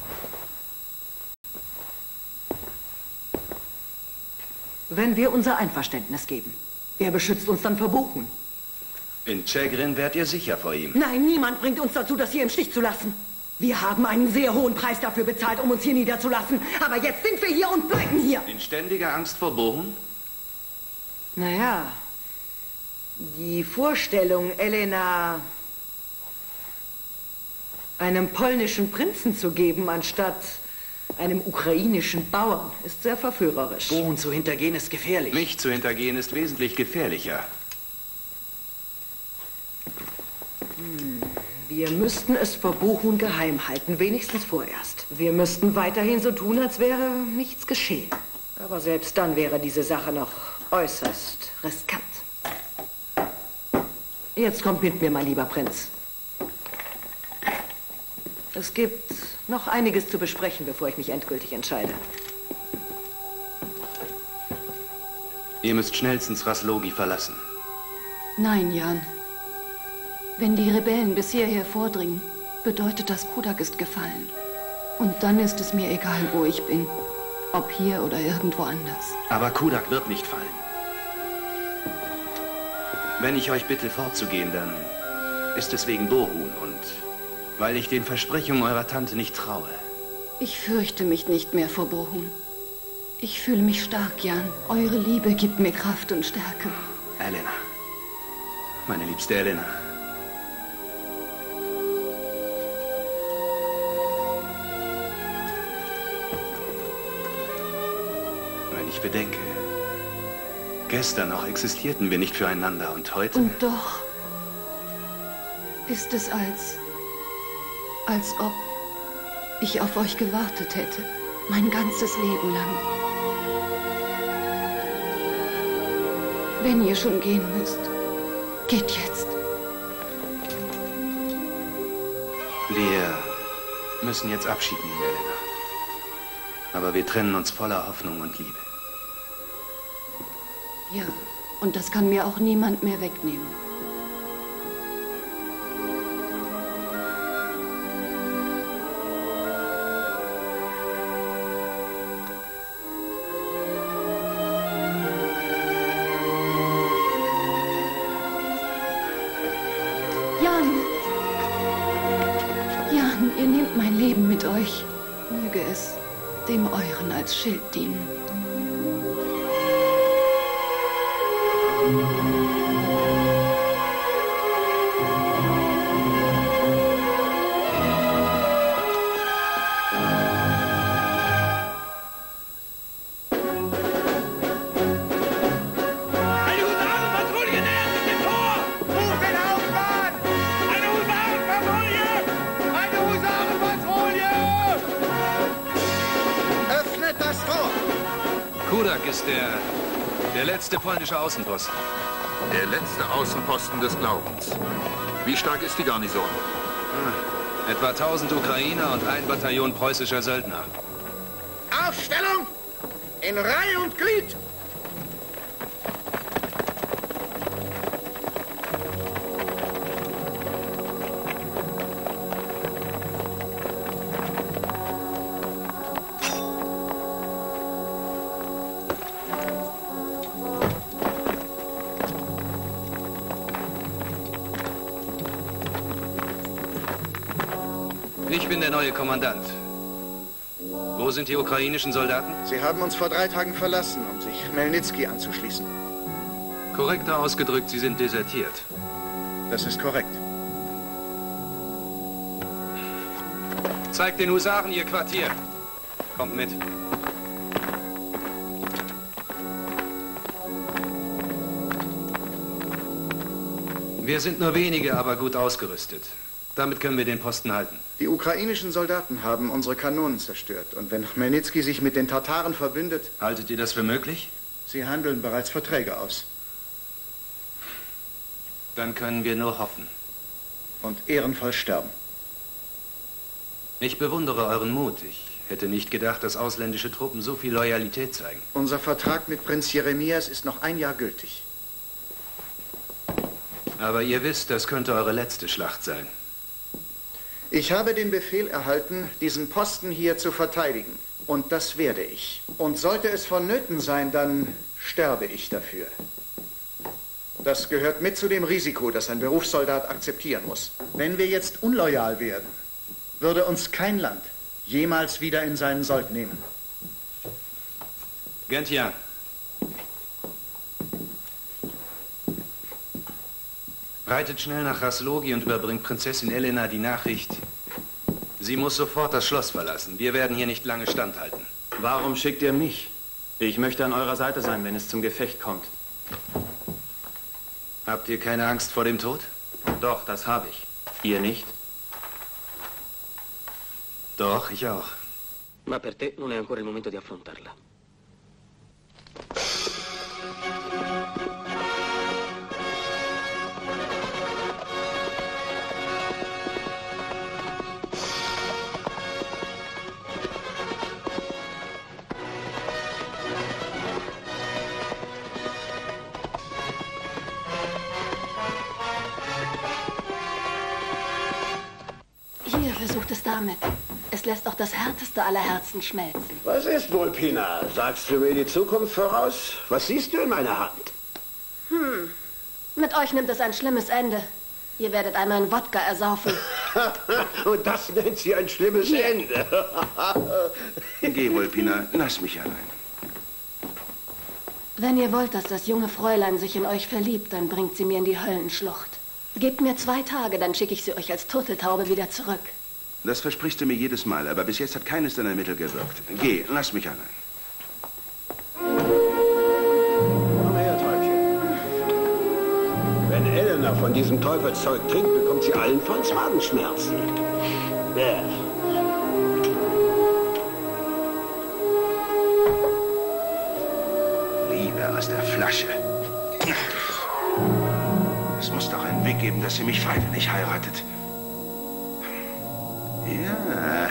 Wenn wir unser Einverständnis geben, wer beschützt uns dann vor Bohun? In Chegrin wärt ihr sicher vor ihm. Nein, niemand bringt uns dazu, das hier im Stich zu lassen. Wir haben einen sehr hohen Preis dafür bezahlt, um uns hier niederzulassen. Aber jetzt sind wir hier und bleiben hier. In ständiger Angst vor Bohun? Naja, die Vorstellung, Elena einem polnischen Prinzen zu geben, anstatt einem ukrainischen Bauern, ist sehr verführerisch. Bohun zu hintergehen ist gefährlich. Mich zu hintergehen ist wesentlich gefährlicher. Wir müssten es vor Bohun geheim halten, wenigstens vorerst. Wir müssten weiterhin so tun, als wäre nichts geschehen. Aber selbst dann wäre diese Sache noch äußerst riskant. Jetzt kommt mit mir, mein lieber Prinz. Es gibt noch einiges zu besprechen, bevor ich mich endgültig entscheide. Ihr müsst schnellstens Raslogi verlassen. Nein, Jan. Wenn die Rebellen bis hierher vordringen, bedeutet das, Kudak ist gefallen. Und dann ist es mir egal, wo ich bin. Ob hier oder irgendwo anders. Aber Kudak wird nicht fallen. Wenn ich euch bitte, fortzugehen, dann ist es wegen Bohun und weil ich den Versprechungen eurer Tante nicht traue. Ich fürchte mich nicht mehr vor Bohun. Ich fühle mich stark, Jan. Eure Liebe gibt mir Kraft und Stärke. Elena. Meine liebste Elena. Wenn ich bedenke, Gestern noch existierten wir nicht füreinander und heute... Und doch ist es, als ob ich auf euch gewartet hätte, mein ganzes Leben lang. Wenn ihr schon gehen müsst, geht jetzt. Wir müssen jetzt Abschied nehmen, Elena. Aber wir trennen uns voller Hoffnung und Liebe. Ja, und das kann mir auch niemand mehr wegnehmen. Jan, ihr nehmt mein Leben mit euch. Möge es dem euren als Schild dienen. Kudak ist der letzte polnische Außenposten. Der letzte Außenposten des Glaubens. Wie stark ist die Garnison? Etwa 1000 Ukrainer und ein Bataillon preußischer Söldner. Aufstellung! In Reihe und Glied! Ich bin der neue Kommandant. Wo sind die ukrainischen Soldaten? Sie haben uns vor 3 Tagen verlassen, um sich Chmelnyzki anzuschließen. Korrekter ausgedrückt, Sie sind desertiert. Das ist korrekt. Zeigt den Husaren Ihr Quartier. Kommt mit. Wir sind nur wenige, aber gut ausgerüstet. Damit können wir den Posten halten. Die ukrainischen Soldaten haben unsere Kanonen zerstört. Und wenn Chmelnyzki sich mit den Tataren verbündet... Haltet ihr das für möglich? Sie handeln bereits Verträge aus. Dann können wir nur hoffen. Und ehrenvoll sterben. Ich bewundere euren Mut. Ich hätte nicht gedacht, dass ausländische Truppen so viel Loyalität zeigen. Unser Vertrag mit Prinz Jeremias ist noch 1 Jahr gültig. Aber ihr wisst, das könnte eure letzte Schlacht sein. Ich habe den Befehl erhalten, diesen Posten hier zu verteidigen. Und das werde ich. Und sollte es vonnöten sein, dann sterbe ich dafür. Das gehört mit zu dem Risiko, das ein Berufssoldat akzeptieren muss. Wenn wir jetzt unloyal werden, würde uns kein Land jemals wieder in seinen Sold nehmen. Gentja. Reitet schnell nach Raslogi und überbringt Prinzessin Elena die Nachricht. Sie muss sofort das Schloss verlassen. Wir werden hier nicht lange standhalten. Warum schickt ihr mich? Ich möchte an eurer Seite sein, wenn es zum Gefecht kommt. Habt ihr keine Angst vor dem Tod? Doch, das habe ich. Ihr nicht? Doch, ich auch. Ma per te non è ancora il momento di affrontarla. Versucht es damit. Es lässt auch das härteste aller Herzen schmelzen. Was ist wohl, Pina? Sagst du mir die Zukunft voraus? Was siehst du in meiner Hand? Mit euch nimmt es ein schlimmes Ende. Ihr werdet einmal in Wodka ersaufen. Und das nennt sie ein schlimmes Ende. Geh wohl, Pina. Lass mich allein. Wenn ihr wollt, dass das junge Fräulein sich in euch verliebt, dann bringt sie mir in die Höllenschlucht. Gebt mir 2 Tage, dann schicke ich sie euch als Turteltaube wieder zurück. Das versprichst du mir jedes Mal, aber bis jetzt hat keines deiner Mittel gewirkt. Geh, lass mich allein. Komm her, Teufel. Mutter von diesem Teufelszeug trinkt, bekommt sie allenfalls Magenschmerzen. Ja. Liebe aus der Flasche. Es muss doch einen Weg geben, dass sie mich freiwillig heiratet. Ja.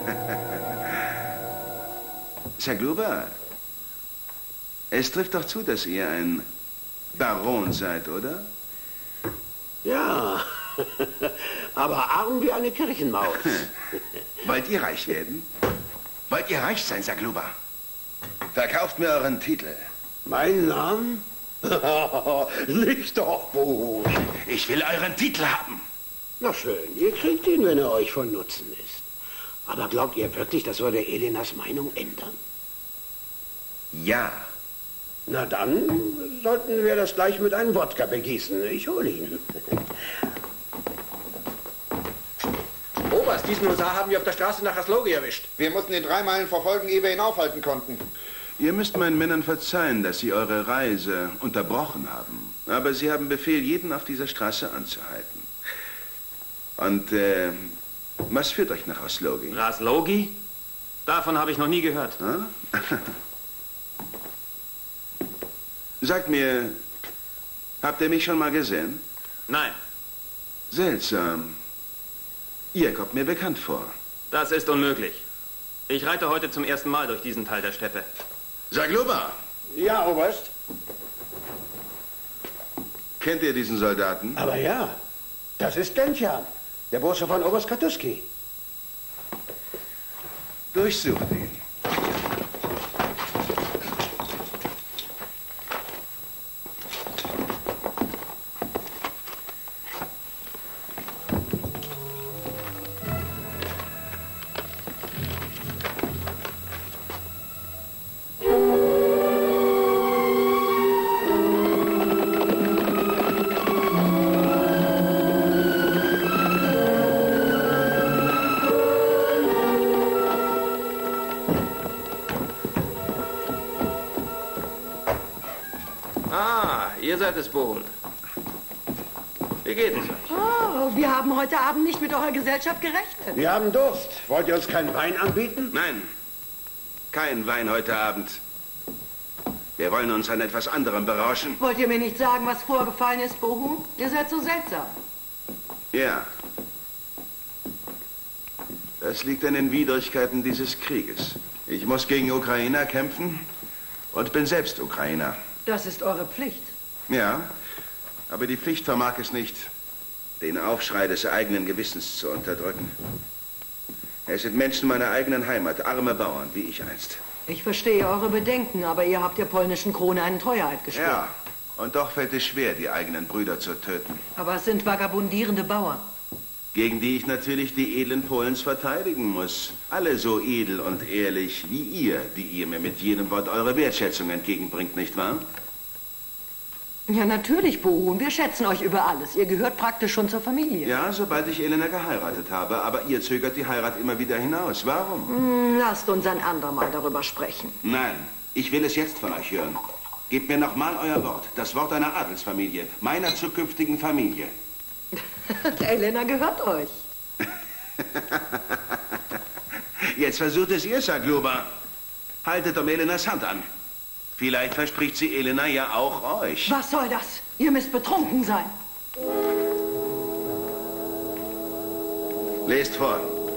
Zagluba, es trifft doch zu, dass ihr ein Baron seid, oder? Ja, aber arm wie eine Kirchenmaus. Wollt ihr reich werden? Wollt ihr reich sein, Zagluba? Verkauft mir euren Titel. Mein Namen? Nicht doch, Bohun. Ich will euren Titel haben. Na schön, ihr kriegt ihn, wenn er euch von Nutzen ist. Aber glaubt ihr wirklich, das würde Elenas Meinung ändern? Ja. Na dann sollten wir das gleich mit einem Wodka begießen. Ich hole ihn. Oberst, diesen Husar haben wir auf der Straße nach Haslogi erwischt. Wir mussten ihn 3 Meilen verfolgen, ehe wir ihn aufhalten konnten. Ihr müsst meinen Männern verzeihen, dass sie eure Reise unterbrochen haben. Aber sie haben Befehl, jeden auf dieser Straße anzuhalten. Und, was führt euch nach Haslogi? Haslogi? Davon habe ich noch nie gehört. Hm? Sagt mir, habt ihr mich schon mal gesehen? Nein. Seltsam. Ihr kommt mir bekannt vor. Das ist unmöglich. Ich reite heute zum ersten Mal durch diesen Teil der Steppe. Zagluba! Ja, Oberst. Kennt ihr diesen Soldaten? Aber ja, das ist Gentian, der Bursche von Oberst Katuski. Durchsucht ihn. Ihr seid es, Bohun. Wie geht es euch? Oh, wir haben heute Abend nicht mit eurer Gesellschaft gerechnet. Wir haben Durst. Wollt ihr uns keinen Wein anbieten? Nein, kein Wein heute Abend. Wir wollen uns an etwas anderem berauschen. Wollt ihr mir nicht sagen, was vorgefallen ist, Bohun? Ihr seid so seltsam. Ja. Das liegt an den Widrigkeiten dieses Krieges. Ich muss gegen Ukrainer kämpfen und bin selbst Ukrainer. Das ist eure Pflicht. Ja, aber die Pflicht vermag es nicht, den Aufschrei des eigenen Gewissens zu unterdrücken. Es sind Menschen meiner eigenen Heimat, arme Bauern, wie ich einst. Ich verstehe eure Bedenken, aber ihr habt der polnischen Krone einen Treueeid geschworen. Ja, und doch fällt es schwer, die eigenen Brüder zu töten. Aber es sind vagabundierende Bauern. Gegen die ich natürlich die edlen Polens verteidigen muss. Alle so edel und ehrlich wie ihr, die ihr mir mit jedem Wort eure Wertschätzung entgegenbringt, nicht wahr? Ja, natürlich, Bohun. Wir schätzen euch über alles. Ihr gehört praktisch schon zur Familie. Ja, sobald ich Elena geheiratet habe. Aber ihr zögert die Heirat immer wieder hinaus. Warum? Lasst uns ein andermal darüber sprechen. Nein, ich will es jetzt von euch hören. Gebt mir nochmal euer Wort. Das Wort einer Adelsfamilie. Meiner zukünftigen Familie. Elena gehört euch. Jetzt versucht es ihr, Zagluba. Haltet um Elenas Hand an. Vielleicht verspricht sie Elena ja auch euch. Was soll das? Ihr müsst betrunken sein. Lest vor.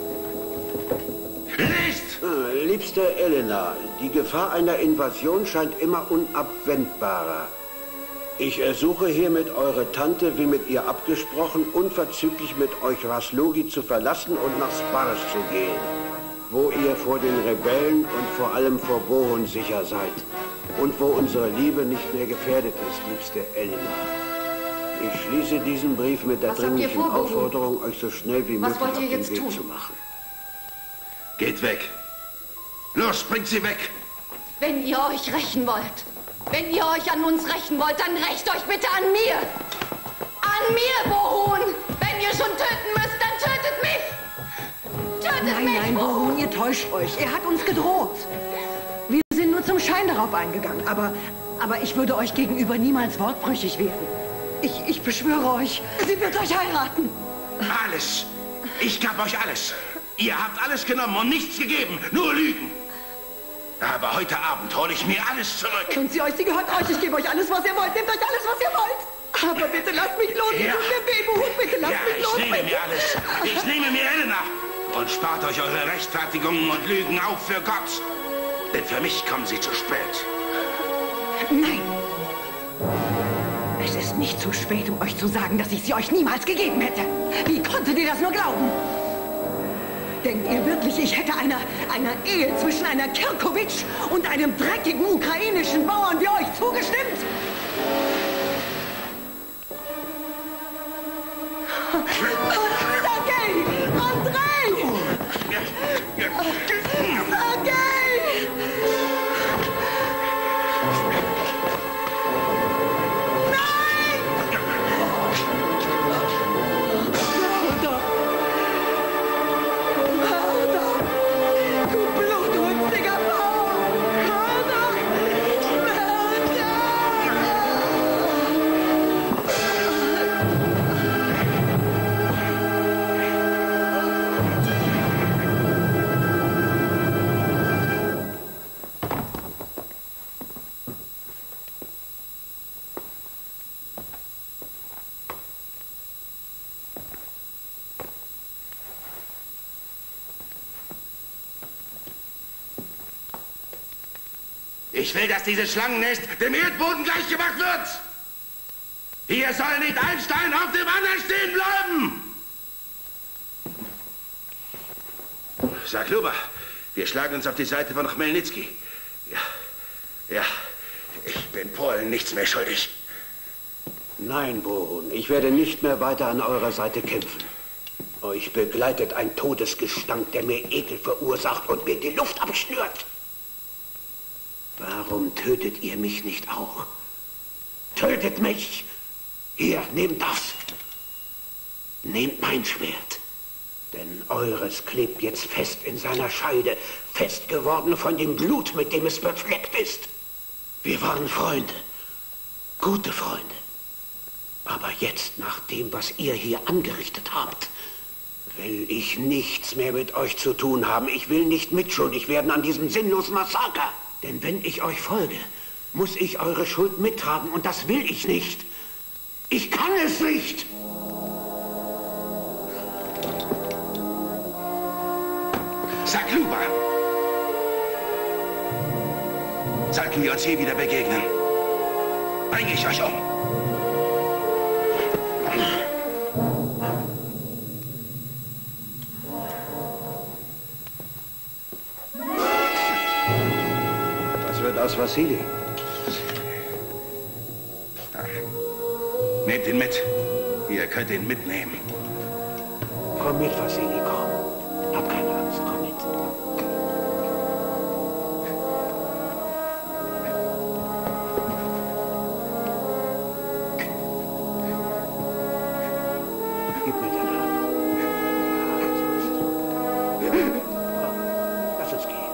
Lest! Liebste Elena, die Gefahr einer Invasion scheint immer unabwendbarer. Ich ersuche hiermit eure Tante, wie mit ihr abgesprochen, unverzüglich mit euch Haslogi zu verlassen und nach Spars zu gehen, wo ihr vor den Rebellen und vor allem vor Bohun sicher seid und wo unsere Liebe nicht mehr gefährdet ist, liebste Elena. Ich schließe diesen Brief mit der dringlichen Aufforderung, euch so schnell wie möglich auf den Weg zu machen. Geht weg. Los, bringt sie weg. Wenn ihr euch rächen wollt, wenn ihr euch an uns rächen wollt, dann rächt euch bitte an mir. An mir, Bohun. Wenn ihr schon töten müsst, dann tötet mich. Tötet mich, Nein, Bohun, ihr täuscht euch. Er hat uns gedroht. Wir sind nur zum Schein darauf eingegangen. Aber ich würde euch gegenüber niemals wortbrüchig werden. Ich beschwöre euch, sie wird euch heiraten. Alles. Ich gab euch alles. Ihr habt alles genommen und nichts gegeben. Nur Lügen. Aber heute Abend hole ich mir alles zurück. Und sie gehört euch. Ich gebe euch alles, was ihr wollt. Nehmt euch alles, was ihr wollt. Aber bitte lasst mich los. Ja. Ich bin der Babyhut. Bitte lasst mich los. Ich nehme mir alles. Ich nehme mir Elena. Und spart euch eure Rechtfertigungen und Lügen auf für Gott. Denn für mich kommen sie zu spät. Nein. Es ist nicht zu spät, um euch zu sagen, dass ich sie euch niemals gegeben hätte. Wie konntet ihr das nur glauben? Denkt ihr wirklich, ich hätte einer Ehe zwischen einer Kirkowitsch und einem dreckigen ukrainischen Bauern wie euch zugestimmt? Sergej! Andrei! Sergej! Ich will, dass dieses Schlangennest dem Erdboden gleichgemacht wird. Hier soll nicht ein Stein auf dem anderen stehen bleiben. Sag Luba, wir schlagen uns auf die Seite von Chmelnyzki. Ja, ich bin Polen nichts mehr schuldig. Nein, Bohun, ich werde nicht mehr weiter an eurer Seite kämpfen. Euch begleitet ein Todesgestank, der mir Ekel verursacht und mir die Luft abschnürt. Warum tötet ihr mich nicht auch? Tötet mich! Hier, nehmt das. Nehmt mein Schwert. Denn eures klebt jetzt fest in seiner Scheide, fest geworden von dem Blut, mit dem es befleckt ist. Wir waren Freunde, gute Freunde. Aber jetzt, nach dem, was ihr hier angerichtet habt, will ich nichts mehr mit euch zu tun haben. Ich will nicht mitschuldig werden an diesem sinnlosen Massaker. Denn wenn ich euch folge, muss ich eure Schuld mittragen und das will ich nicht. Ich kann es nicht. Sag Luba, sollten wir uns je wieder begegnen, bringe ich euch um. Aus Wassili. Nehmt ihn mit. Ihr könnt ihn mitnehmen. Komm mit, Wassili, komm. Hab keine Angst, komm mit. Gib mir deine Hand. Komm, lass uns gehen.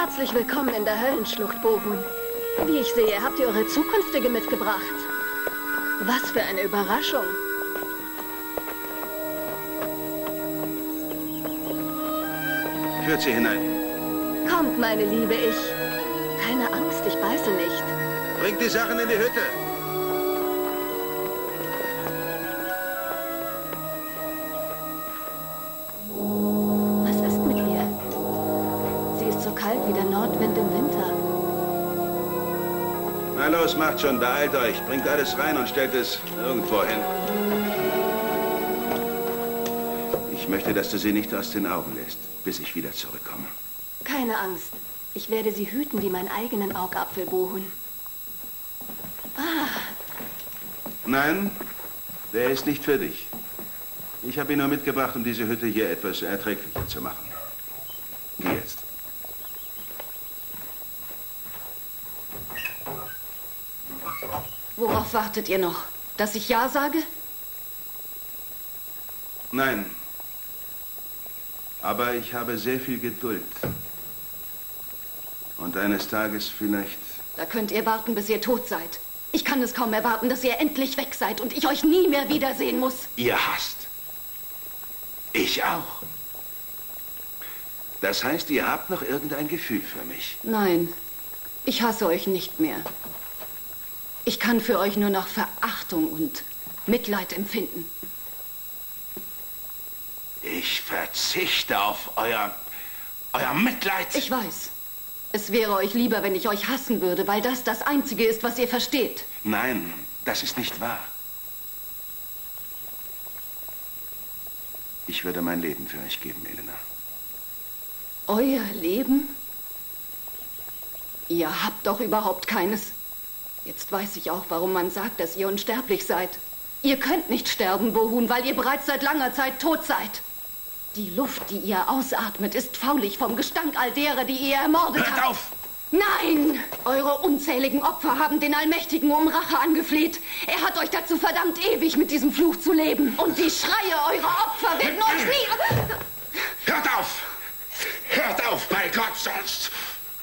Herzlich willkommen in der Höllenschlucht, Bohun. Wie ich sehe, habt ihr eure Zukünftige mitgebracht. Was für eine Überraschung. Führt sie hinein. Kommt, meine Liebe, Keine Angst, ich beiße nicht. Bringt die Sachen in die Hütte. Was ist mit ihr? Sie ist so kalt wie der Nordwind im Winter. Na los, macht schon, beeilt euch. Bringt alles rein und stellt es irgendwo hin. Ich möchte, dass du sie nicht aus den Augen lässt, bis ich wieder zurückkomme. Keine Angst. Ich werde sie hüten wie meinen eigenen Augapfel, Bohun. Ah, Nein, der ist nicht für dich. Ich habe ihn nur mitgebracht, um diese Hütte hier etwas erträglicher zu machen. Geh jetzt. Worauf wartet ihr noch? Dass ich Ja sage? Nein. Aber ich habe sehr viel Geduld. Und eines Tages vielleicht... Da könnt ihr warten, bis ihr tot seid. Ich kann es kaum erwarten, dass ihr endlich weg seid und ich euch nie mehr wiedersehen muss. Ihr hasst. Ich auch. Das heißt, ihr habt noch irgendein Gefühl für mich. Nein, ich hasse euch nicht mehr. Ich kann für euch nur noch Verachtung und Mitleid empfinden. Ich verzichte auf euer Mitleid. Ich weiß. Es wäre euch lieber, wenn ich euch hassen würde, weil das das Einzige ist, was ihr versteht. Nein, das ist nicht wahr. Ich würde mein Leben für euch geben, Elena. Euer Leben? Ihr habt doch überhaupt keines. Jetzt weiß ich auch, warum man sagt, dass ihr unsterblich seid. Ihr könnt nicht sterben, Bohun, weil ihr bereits seit langer Zeit tot seid. Die Luft, die ihr ausatmet, ist faulig vom Gestank all derer, die ihr ermordet habt. Hört auf! Nein! Eure unzähligen Opfer haben den Allmächtigen um Rache angefleht. Er hat euch dazu verdammt, ewig mit diesem Fluch zu leben. Und die Schreie eurer Opfer werden euch nie... Hört auf! Hört auf, bei Gott, sonst...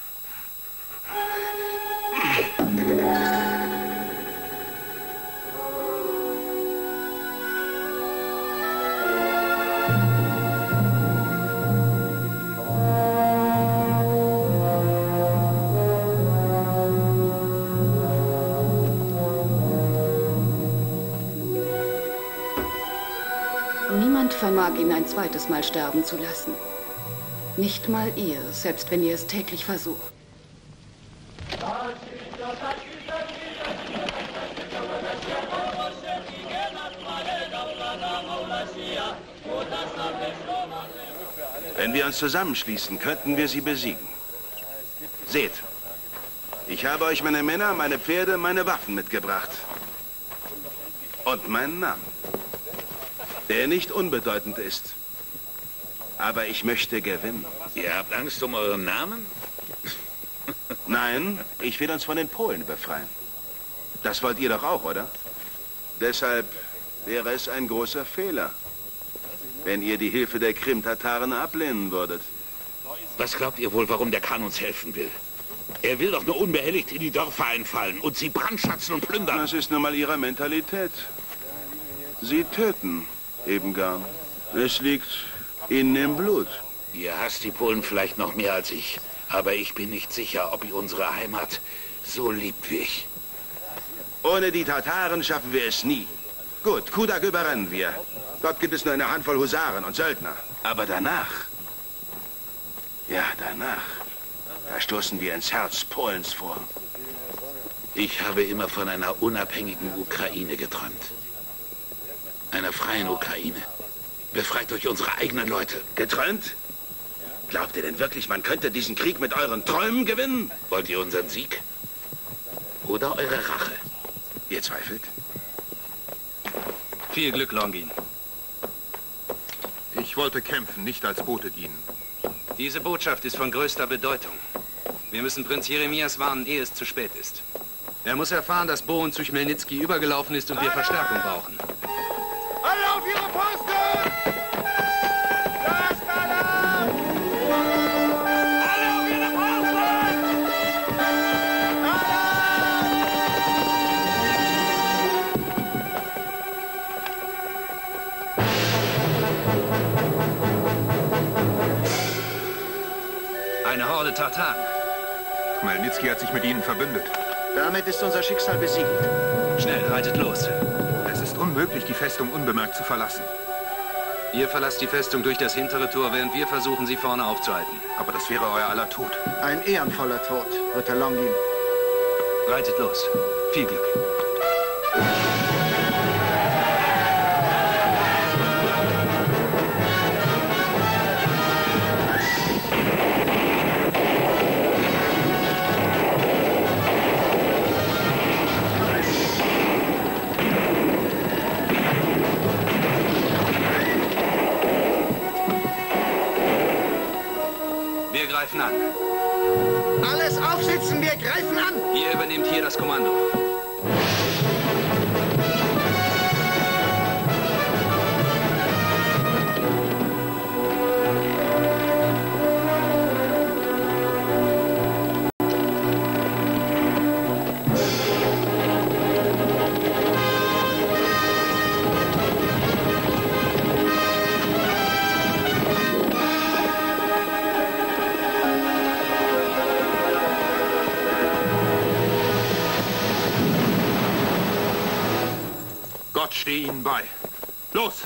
Niemand vermag ihn ein zweites Mal sterben zu lassen. Nicht mal ihr, selbst wenn ihr es täglich versucht. Wenn wir uns zusammenschließen, könnten wir sie besiegen. Seht, ich habe euch meine Männer, meine Pferde, meine Waffen mitgebracht. Und meinen Namen, der nicht unbedeutend ist. Aber ich möchte gewinnen. Ihr habt Angst um euren Namen? Nein, ich will uns von den Polen befreien. Das wollt ihr doch auch, oder? Deshalb wäre es ein großer Fehler, wenn ihr die Hilfe der Krim-Tataren ablehnen würdet. Was glaubt ihr wohl, warum der Khan uns helfen will? Er will doch nur unbehelligt in die Dörfer einfallen und sie brandschatzen und plündern. Das ist nun mal ihre Mentalität. Sie töten eben gern. Es liegt ihnen im Blut. Ihr hasst die Polen vielleicht noch mehr als ich, aber ich bin nicht sicher, ob ihr unsere Heimat so liebt wie ich. Ohne die Tataren schaffen wir es nie. Gut, Kudak überrennen wir. Dort gibt es nur eine Handvoll Husaren und Söldner. Aber danach... Ja, danach... Da stoßen wir ins Herz Polens vor. Ich habe immer von einer unabhängigen Ukraine geträumt. Einer freien Ukraine. Befreit durch unsere eigenen Leute. Geträumt? Glaubt ihr denn wirklich, man könnte diesen Krieg mit euren Träumen gewinnen? Wollt ihr unseren Sieg? Oder eure Rache? Ihr zweifelt? Viel Glück, Longin. Ich wollte kämpfen, nicht als Bote dienen. Diese Botschaft ist von größter Bedeutung. Wir müssen Prinz Jeremias warnen, ehe es zu spät ist. Er muss erfahren, dass Bohun zu Chmelnyzki übergelaufen ist und wir Verstärkung brauchen. Alle auf ihre Posten! Lasst alle! Alle auf ihre Posten! Eine Horde Tataren. Chmelnyzki hat sich mit ihnen verbündet. Damit ist unser Schicksal besiegelt. Schnell, reitet los. Es ist unmöglich, die Festung unbemerkt zu verlassen. Ihr verlasst die Festung durch das hintere Tor, während wir versuchen, sie vorne aufzuhalten. Aber das wäre euer aller Tod. Ein ehrenvoller Tod, Ritter Longin. Reitet los. Viel Glück. Wir greifen an. Alles aufsitzen, wir greifen an! Ihr übernehmt hier das Kommando. Gott stehe ihnen bei. Los!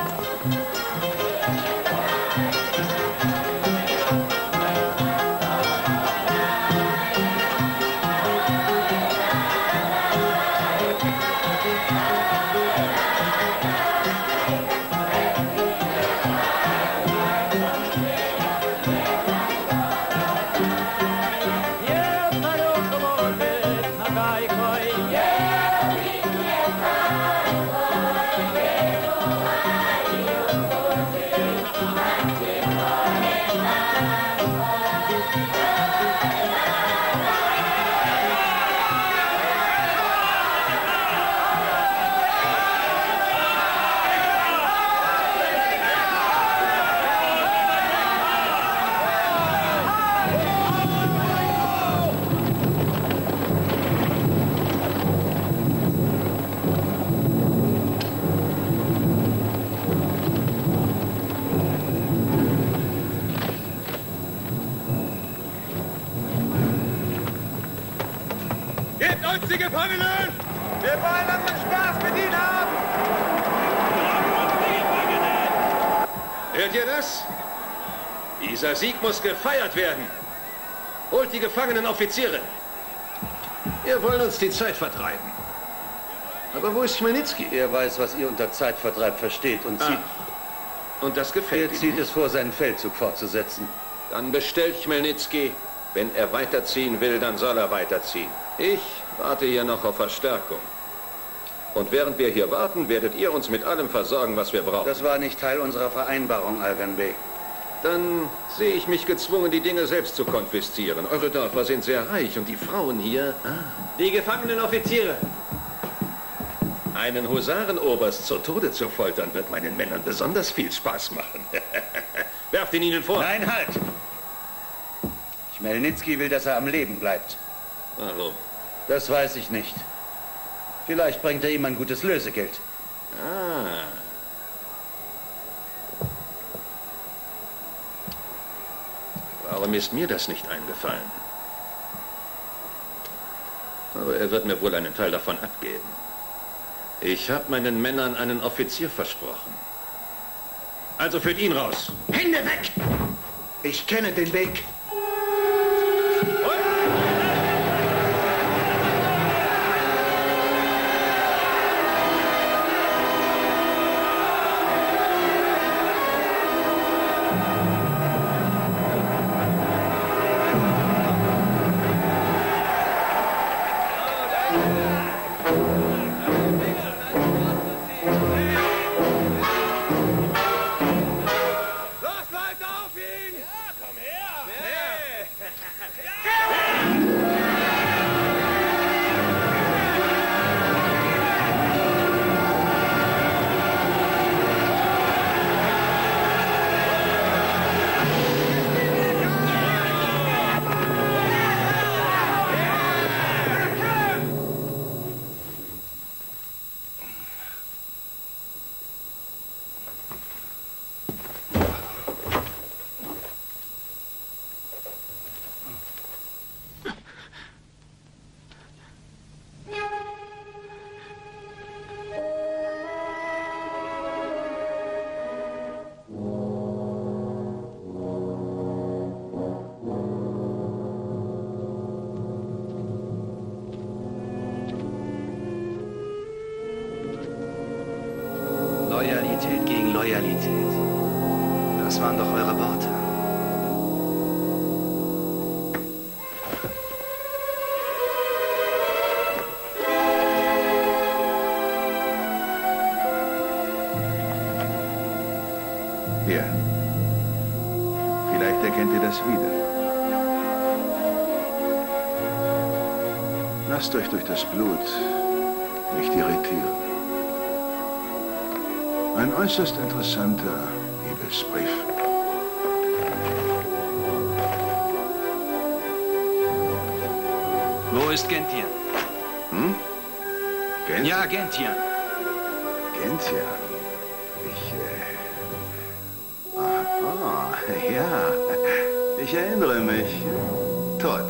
Gebt uns die Gefangenen! Wir wollen unseren Spaß mit ihnen haben! Hört ihr das? Dieser Sieg muss gefeiert werden. Holt die gefangenen Offiziere. Wir wollen uns die Zeit vertreiben. Aber wo ist Chmelnyzki? Er weiß, was ihr unter Zeitvertreib versteht und zieht... Und das gefällt ihm. Er zieht es vor, seinen Feldzug fortzusetzen. Dann bestellt Chmelnyzki. Wenn er weiterziehen will, dann soll er weiterziehen. Ich warte hier noch auf Verstärkung. Und während wir hier warten, werdet ihr uns mit allem versorgen, was wir brauchen. Das war nicht Teil unserer Vereinbarung, Algan Bey. Dann sehe ich mich gezwungen, die Dinge selbst zu konfiszieren. Eure Dörfer sind sehr reich und die Frauen hier... Die gefangenen Offiziere. Einen Husarenoberst zu Tode zu foltern, wird meinen Männern besonders viel Spaß machen. Werft ihn ihnen vor. Nein, halt! Chmelnyzki will, dass er am Leben bleibt. Warum? Das weiß ich nicht. Vielleicht bringt er ihm ein gutes Lösegeld. Warum ist mir das nicht eingefallen? Aber er wird mir wohl einen Teil davon abgeben. Ich habe meinen Männern einen Offizier versprochen. Also führt ihn raus. Hände weg! Ich kenne den Weg. Los, Leute, auf ihn! Ja, komm her! Loyalität. Das waren doch eure Worte. Ja. Vielleicht erkennt ihr das wieder. Lasst euch durch das Blut nicht irritieren. Ein äußerst interessanter Liebesbrief. Wo ist Gentian? Hm? Gentian? Ja, Gentian. Gentian? Ja, ich erinnere mich. Tot.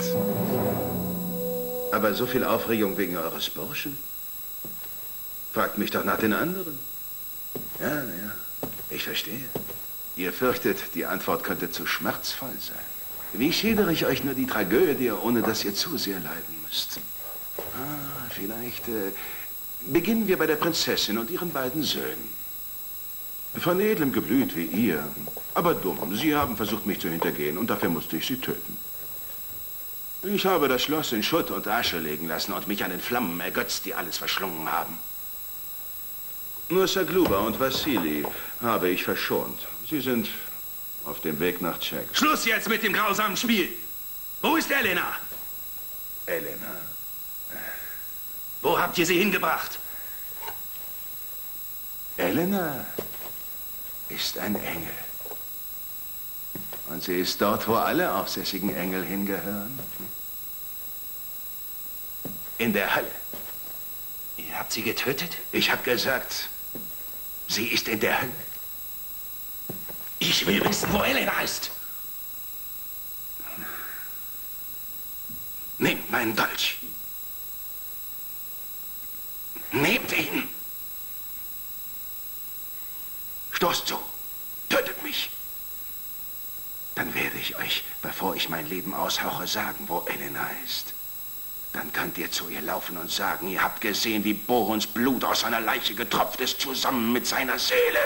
Aber so viel Aufregung wegen eures Burschen? Fragt mich doch nach den anderen. Ja, ich verstehe. Ihr fürchtet, die Antwort könnte zu schmerzvoll sein. Wie schildere ich euch nur die Tragödie, ohne dass ihr zu sehr leiden müsst? Vielleicht beginnen wir bei der Prinzessin und ihren beiden Söhnen. Von edlem Geblüt wie ihr, aber dumm. Sie haben versucht, mich zu hintergehen und dafür musste ich sie töten. Ich habe das Schloss in Schutt und Asche legen lassen und mich an den Flammen ergötzt, die alles verschlungen haben. Nur Sagluba und Vassili habe ich verschont. Sie sind auf dem Weg nach Tschech. Schluss jetzt mit dem grausamen Spiel! Wo ist Elena? Elena? Wo habt ihr sie hingebracht? Elena ist ein Engel. Und sie ist dort, wo alle aufsässigen Engel hingehören. In der Hölle. Ihr habt sie getötet? Ich habe gesagt, sie ist in der Hölle. Ich will wissen, wo Elena ist. Nehmt meinen Dolch. Nehmt ihn. Stoßt zu. Tötet mich. Dann werde ich euch, bevor ich mein Leben aushauche, sagen, wo Elena ist. Dann könnt ihr zu ihr laufen und sagen, ihr habt gesehen, wie Bohuns Blut aus seiner Leiche getropft ist, zusammen mit seiner Seele.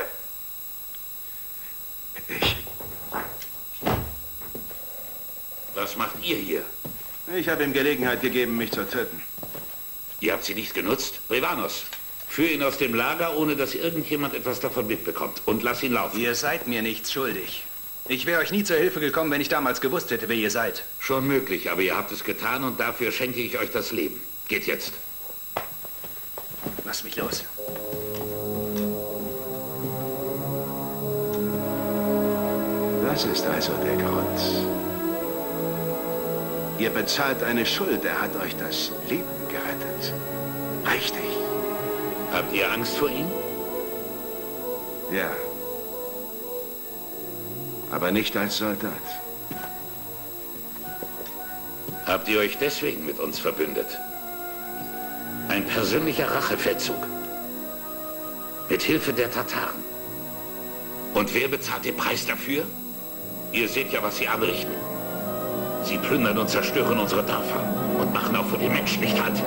Was macht ihr hier? Ich habe ihm Gelegenheit gegeben, mich zu töten. Ihr habt sie nicht genutzt? Privanos, führ ihn aus dem Lager, ohne dass irgendjemand etwas davon mitbekommt. Und lass ihn laufen. Ihr seid mir nichts schuldig. Ich wäre euch nie zur Hilfe gekommen, wenn ich damals gewusst hätte, wer ihr seid. Schon möglich, aber ihr habt es getan und dafür schenke ich euch das Leben. Geht jetzt. Lass mich los. Das ist also der Grund. Ihr bezahlt eine Schuld, er hat euch das Leben gerettet. Richtig. Habt ihr Angst vor ihm? Ja. Aber nicht als Soldat. Habt ihr euch deswegen mit uns verbündet? Ein persönlicher Rachefeldzug. Mit Hilfe der Tataren. Und wer bezahlt den Preis dafür? Ihr seht ja, was sie anrichten. Sie plündern und zerstören unsere Dörfer und machen auch für die Menschen nicht Halt.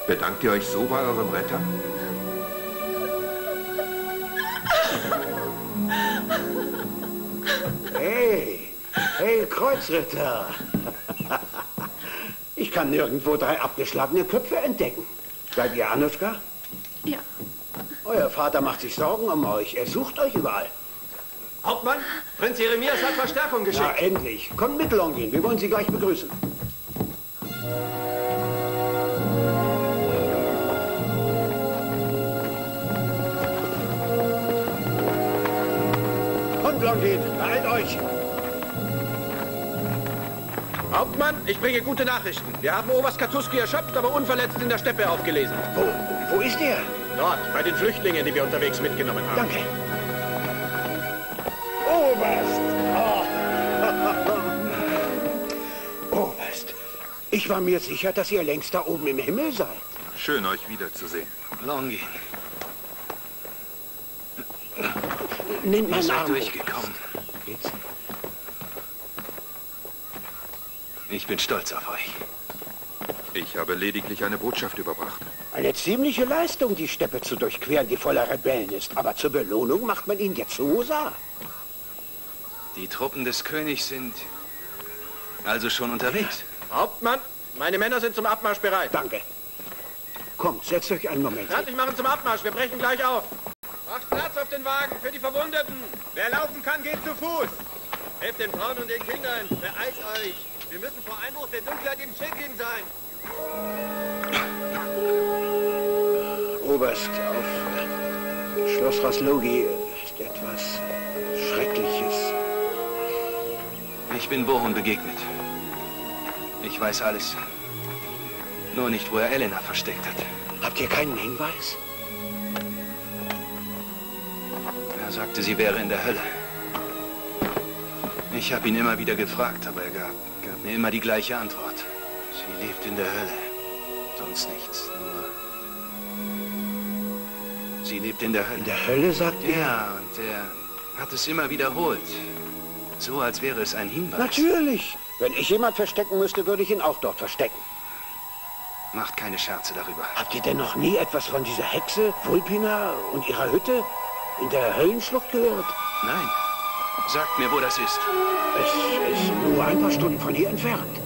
Bedankt ihr euch so bei eurem Retter? Hey, Kreuzritter. Ich kann nirgendwo 3 abgeschlagene Köpfe entdecken. Seid ihr Anuschka? Ja. Euer Vater macht sich Sorgen um euch. Er sucht euch überall. Hauptmann, Prinz Jeremias hat Verstärkung geschickt. Na, endlich. Kommt mit, Longin. Wir wollen Sie gleich begrüßen. Kommt, Longin. Beeilt euch. Hauptmann, ich bringe gute Nachrichten. Wir haben Oberst Katuski erschöpft, aber unverletzt in der Steppe aufgelesen. Wo ist er? Dort, bei den Flüchtlingen, die wir unterwegs mitgenommen haben. Danke. Oberst! Oh. Oberst, ich war mir sicher, dass ihr längst da oben im Himmel seid. Schön, euch wiederzusehen. Longin. Nehmt Ihr meinen seid Arm. durchgekommen. Geht's? Ich bin stolz auf euch. Ich habe lediglich eine Botschaft überbracht. Eine ziemliche Leistung, die Steppe zu durchqueren, die voller Rebellen ist. Aber zur Belohnung macht man ihn jetzt zu Husar. Die Truppen des Königs sind also schon unterwegs. Hauptmann, meine Männer sind zum Abmarsch bereit. Danke. Kommt, setzt euch einen Moment. Fertig machen zum Abmarsch, wir brechen gleich auf. Macht Platz auf den Wagen für die Verwundeten. Wer laufen kann, geht zu Fuß. Helft den Frauen und den Kindern, beeilt euch. Wir müssen vor Einbruch der Dunkelheit in Tschechien sein. Oberst, auf Schloss Raslogi ist etwas Schreckliches. Ich bin Bohun begegnet. Ich weiß alles. Nur nicht, wo er Elena versteckt hat. Habt ihr keinen Hinweis? Er sagte, sie wäre in der Hölle. Ich habe ihn immer wieder gefragt, aber er gab mir immer die gleiche Antwort. Sie lebt in der Hölle. Sonst nichts. Nur... Sie lebt in der Hölle. In der Hölle, sagt er? Ja, und er hat es immer wiederholt. So, als wäre es ein Hinweis. Natürlich. Wenn ich jemand verstecken müsste, würde ich ihn auch dort verstecken. Macht keine Scherze darüber. Habt ihr denn noch nie etwas von dieser Hexe, Vulpina und ihrer Hütte in der Höllenschlucht gehört? Nein. Sagt mir, wo das ist. Es ist nur ein paar Stunden von hier entfernt.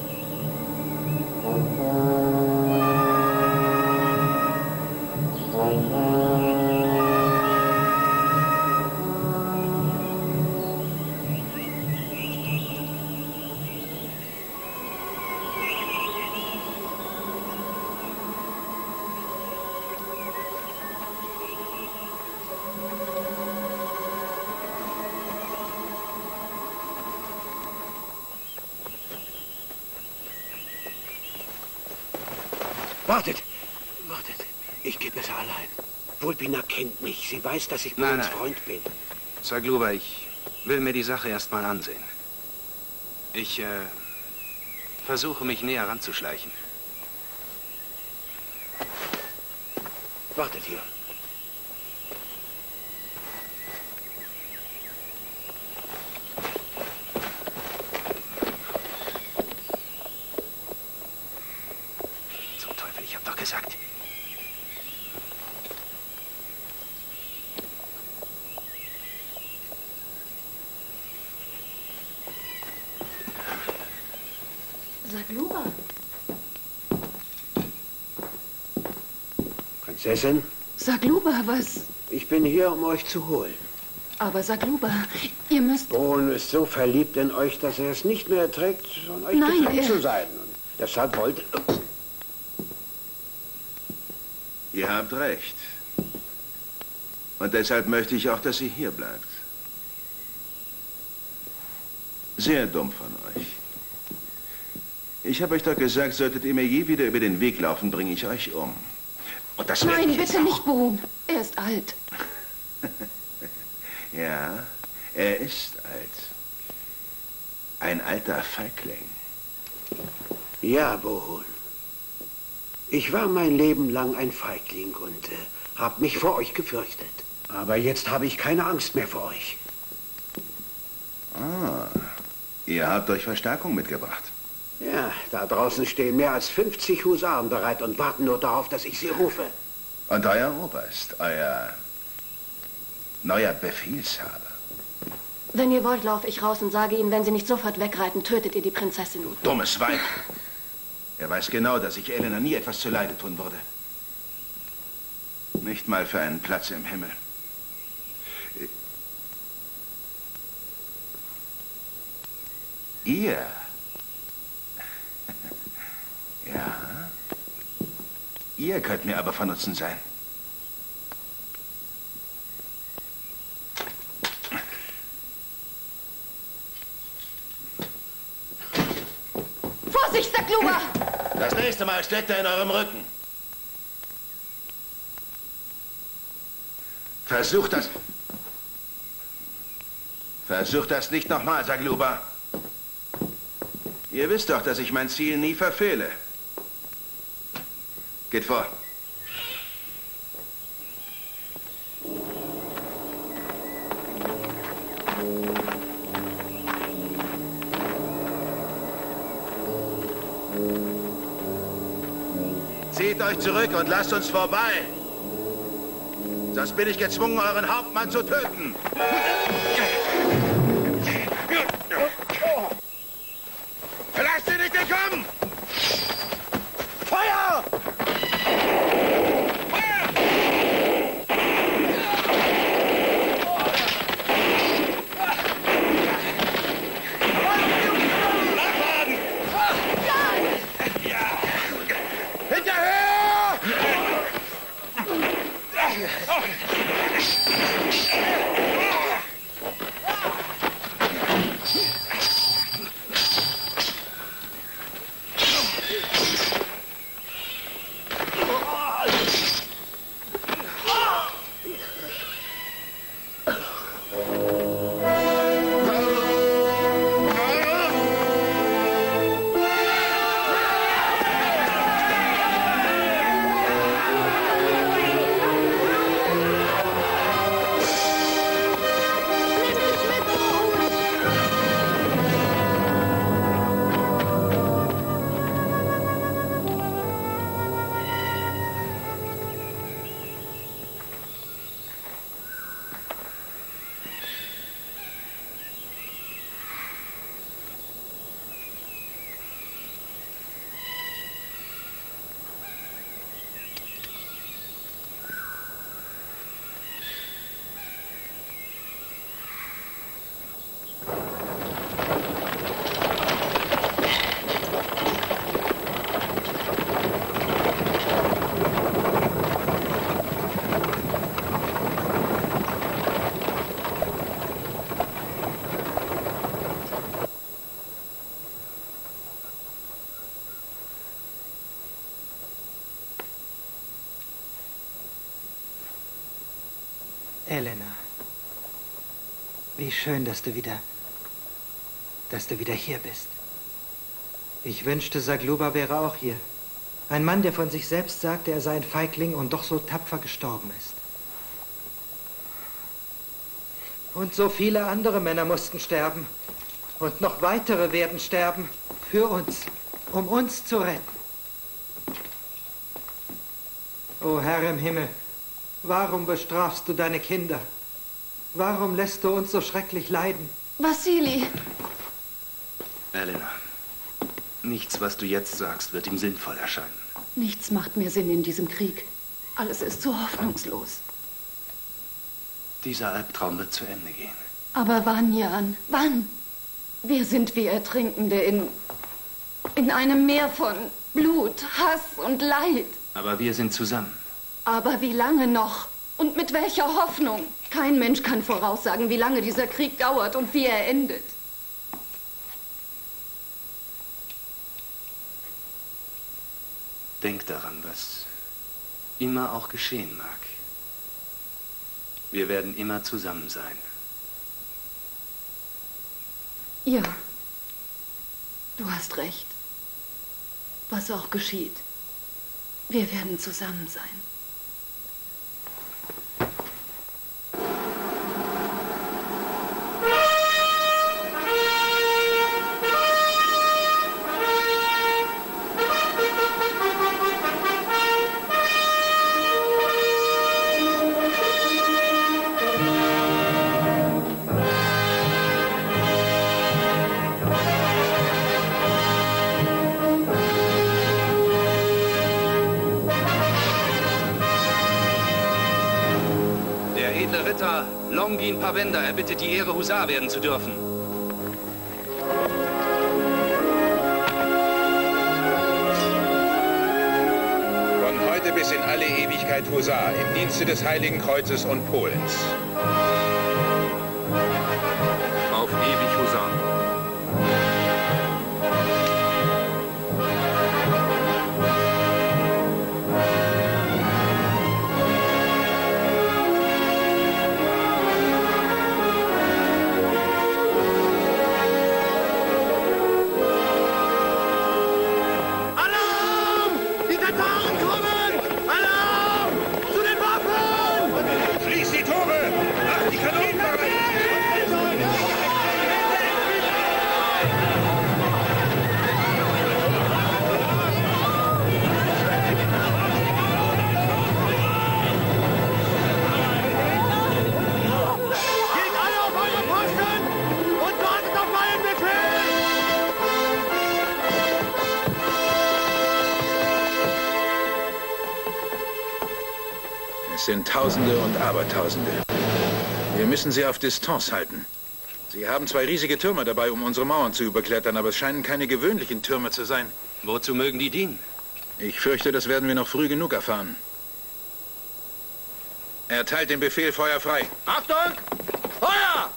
Wartet! Ich gehe besser allein. Vulpina kennt mich. Sie weiß, dass ich Bohuns Freund bin. Zagluba, ich will mir die Sache erst mal ansehen. Ich versuche, mich näher ranzuschleichen. Wartet hier. Zum Teufel, ich hab doch gesagt. Zagluba. Prinzessin? Zagluba, was? Ich bin hier, um euch zu holen. Aber Zagluba, ihr müsst... Bohun ist so verliebt in euch, dass er es nicht mehr erträgt, von euch Nein, getrennt zu sein. Und deshalb wollte... Ihr habt recht. Und deshalb möchte ich auch, dass sie hier bleibt. Sehr dumm von euch. Ich habe euch doch gesagt, solltet ihr mir je wieder über den Weg laufen, bringe ich euch um. Und das werde Nein, ich jetzt bitte auch. nicht, Bohun. Er ist alt. Ja, er ist alt. Ein alter Feigling. Ja, Bohun. Ich war mein Leben lang ein Feigling und habe mich vor euch gefürchtet. Aber jetzt habe ich keine Angst mehr vor euch. Ah, ihr habt euch Verstärkung mitgebracht. Ja, da draußen stehen mehr als 50 Husaren bereit und warten nur darauf, dass ich sie rufe. Und euer Oberst, euer neuer Befehlshaber. Wenn ihr wollt, laufe ich raus und sage Ihnen, wenn Sie nicht sofort wegreiten, tötet ihr die Prinzessin. Du dummes Weib. Er weiß genau, dass ich Elena nie etwas zuleide tun würde. Nicht mal für einen Platz im Himmel. Ihr? Ja. Ihr könnt mir aber von Nutzen sein. Vorsicht, Sakluba! Das nächste Mal steckt er in eurem Rücken. Versucht das nicht nochmal, Sagluba. Ihr wisst doch, dass ich mein Ziel nie verfehle. Geht vor. Zieht euch zurück und lasst uns vorbei. Sonst bin ich gezwungen, euren Hauptmann zu töten. Lasst ihn nicht entkommen! Feuer! Elena, wie schön, dass du wieder hier bist. Ich wünschte, Sagluba wäre auch hier. Ein Mann, der von sich selbst sagte, er sei ein Feigling und doch so tapfer gestorben ist. Und so viele andere Männer mussten sterben. Und noch weitere werden sterben. Für uns. Um uns zu retten. O Herr im Himmel, warum bestrafst du deine Kinder? Warum lässt du uns so schrecklich leiden? Vassili! Elena, nichts, was du jetzt sagst, wird ihm sinnvoll erscheinen. Nichts macht mehr Sinn in diesem Krieg. Alles ist so hoffnungslos. Dieser Albtraum wird zu Ende gehen. Aber wann, Jan? Wann? Wir sind wie Ertrinkende in einem Meer von Blut, Hass und Leid. Aber wir sind zusammen. Aber wie lange noch? Und mit welcher Hoffnung? Kein Mensch kann voraussagen, wie lange dieser Krieg dauert und wie er endet. Denk daran, was immer auch geschehen mag. Wir werden immer zusammen sein. Ja, du hast recht. Was auch geschieht, wir werden zusammen sein. Generalmajor Longin Pavenda erbittet die Ehre, Husar werden zu dürfen. Von heute bis in alle Ewigkeit Husar, im Dienste des Heiligen Kreuzes und Polens. Auf ewig Husar. Es sind Tausende und Abertausende. Wir müssen sie auf Distanz halten. Sie haben 2 riesige Türme dabei, um unsere Mauern zu überklettern, aber es scheinen keine gewöhnlichen Türme zu sein. Wozu mögen die dienen? Ich fürchte, das werden wir noch früh genug erfahren. Er erteilt den Befehl, Feuer frei. Achtung! Feuer!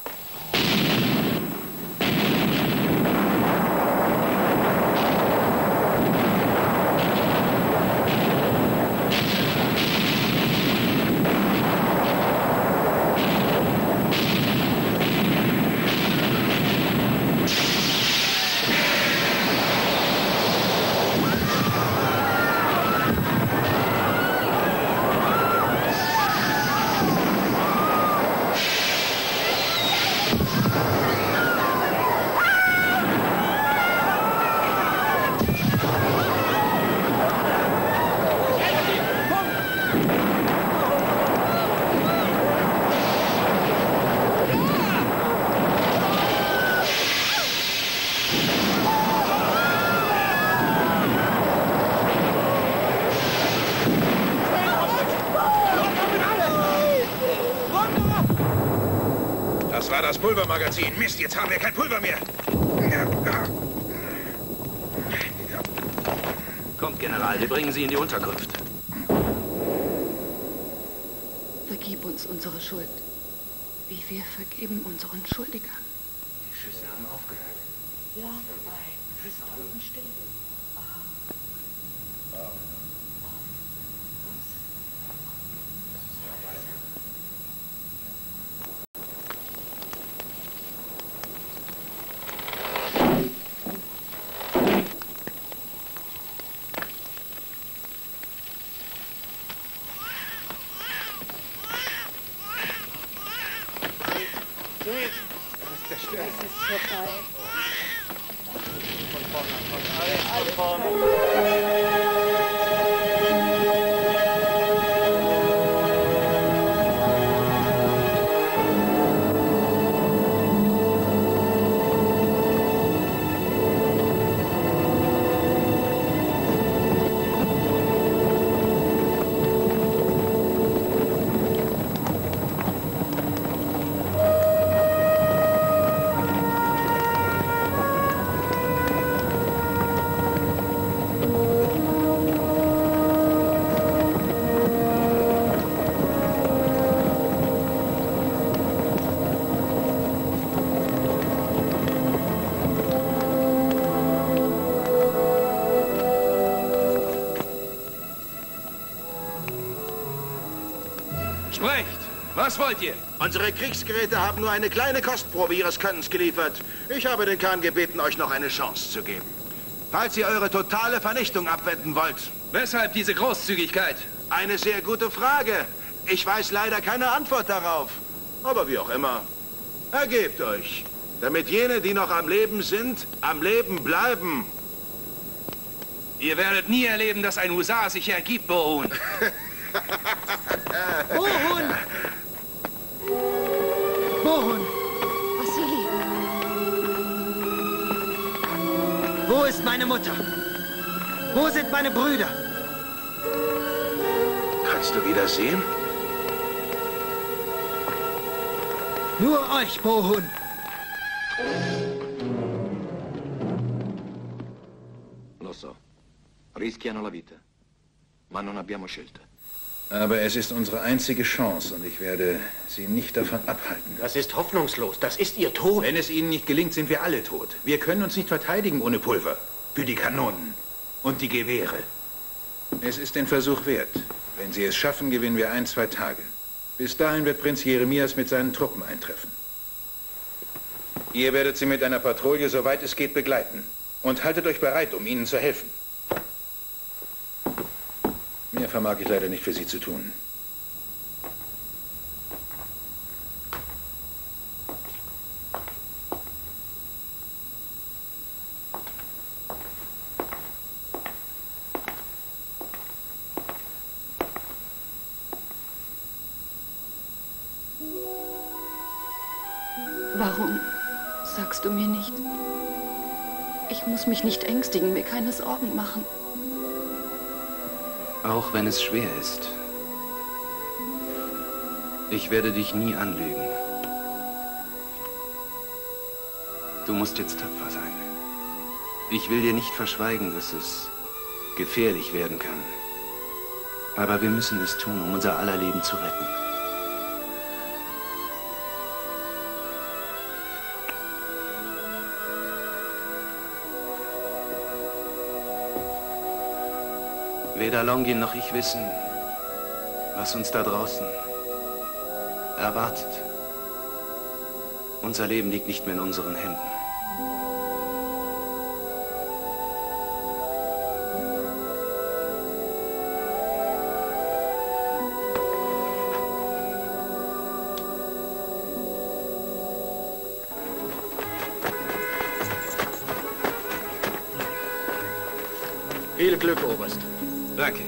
Das war das Pulvermagazin. Mist, jetzt haben wir kein Pulver mehr. Kommt, General, wir bringen Sie in die Unterkunft. Vergib uns unsere Schuld, wie wir vergeben unseren Schuldigern. Die Schüsse haben aufgehört. Ja, Schüsse still. Sprecht! Was wollt ihr? Unsere Kriegsgeräte haben nur eine kleine Kostprobe ihres Könnens geliefert. Ich habe den Khan gebeten, euch noch eine Chance zu geben. Falls ihr eure totale Vernichtung abwenden wollt. Weshalb diese Großzügigkeit? Eine sehr gute Frage. Ich weiß leider keine Antwort darauf. Aber wie auch immer. Ergebt euch, damit jene, die noch am Leben sind, am Leben bleiben. Ihr werdet nie erleben, dass ein Husar sich ergibt, Bohun. Bohun! Bohun! Wassili! Wo ist meine Mutter? Wo sind meine Brüder? Kannst du wieder sehen? Nur euch, Bohun. Lo so. Rischiano la vita. Ma non abbiamo scelta. Aber es ist unsere einzige Chance und ich werde Sie nicht davon abhalten. Das ist hoffnungslos. Das ist Ihr Tod. Wenn es Ihnen nicht gelingt, sind wir alle tot. Wir können uns nicht verteidigen ohne Pulver. Für die Kanonen und die Gewehre. Es ist den Versuch wert. Wenn Sie es schaffen, gewinnen wir 1, 2 Tage. Bis dahin wird Prinz Jeremias mit seinen Truppen eintreffen. Ihr werdet sie mit einer Patrouille, soweit es geht, begleiten. Und haltet euch bereit, um ihnen zu helfen. Mehr vermag ich leider nicht für Sie zu tun. Warum sagst du mir nicht? Ich muss mich nicht ängstigen, mir keine Sorgen machen. Auch wenn es schwer ist. Ich werde dich nie anlügen. Du musst jetzt tapfer sein. Ich will dir nicht verschweigen, dass es gefährlich werden kann. Aber wir müssen es tun, um unser aller Leben zu retten. Weder Longin noch ich wissen, was uns da draußen erwartet. Unser Leben liegt nicht mehr in unseren Händen. Viel Glück, Oberst. Danke.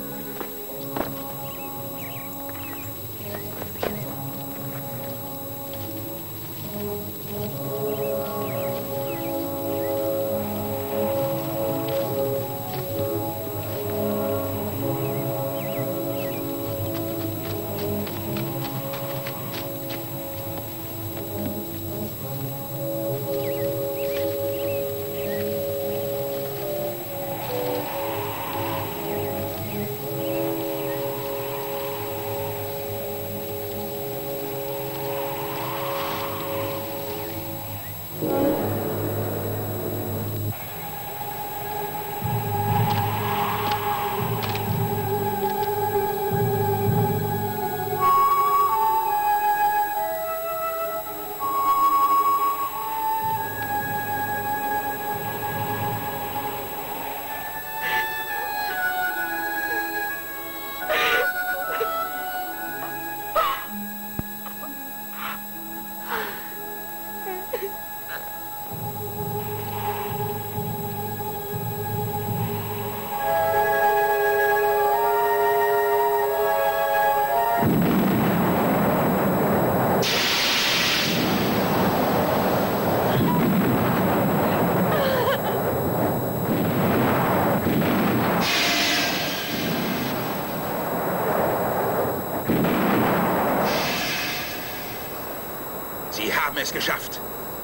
Sie haben es geschafft.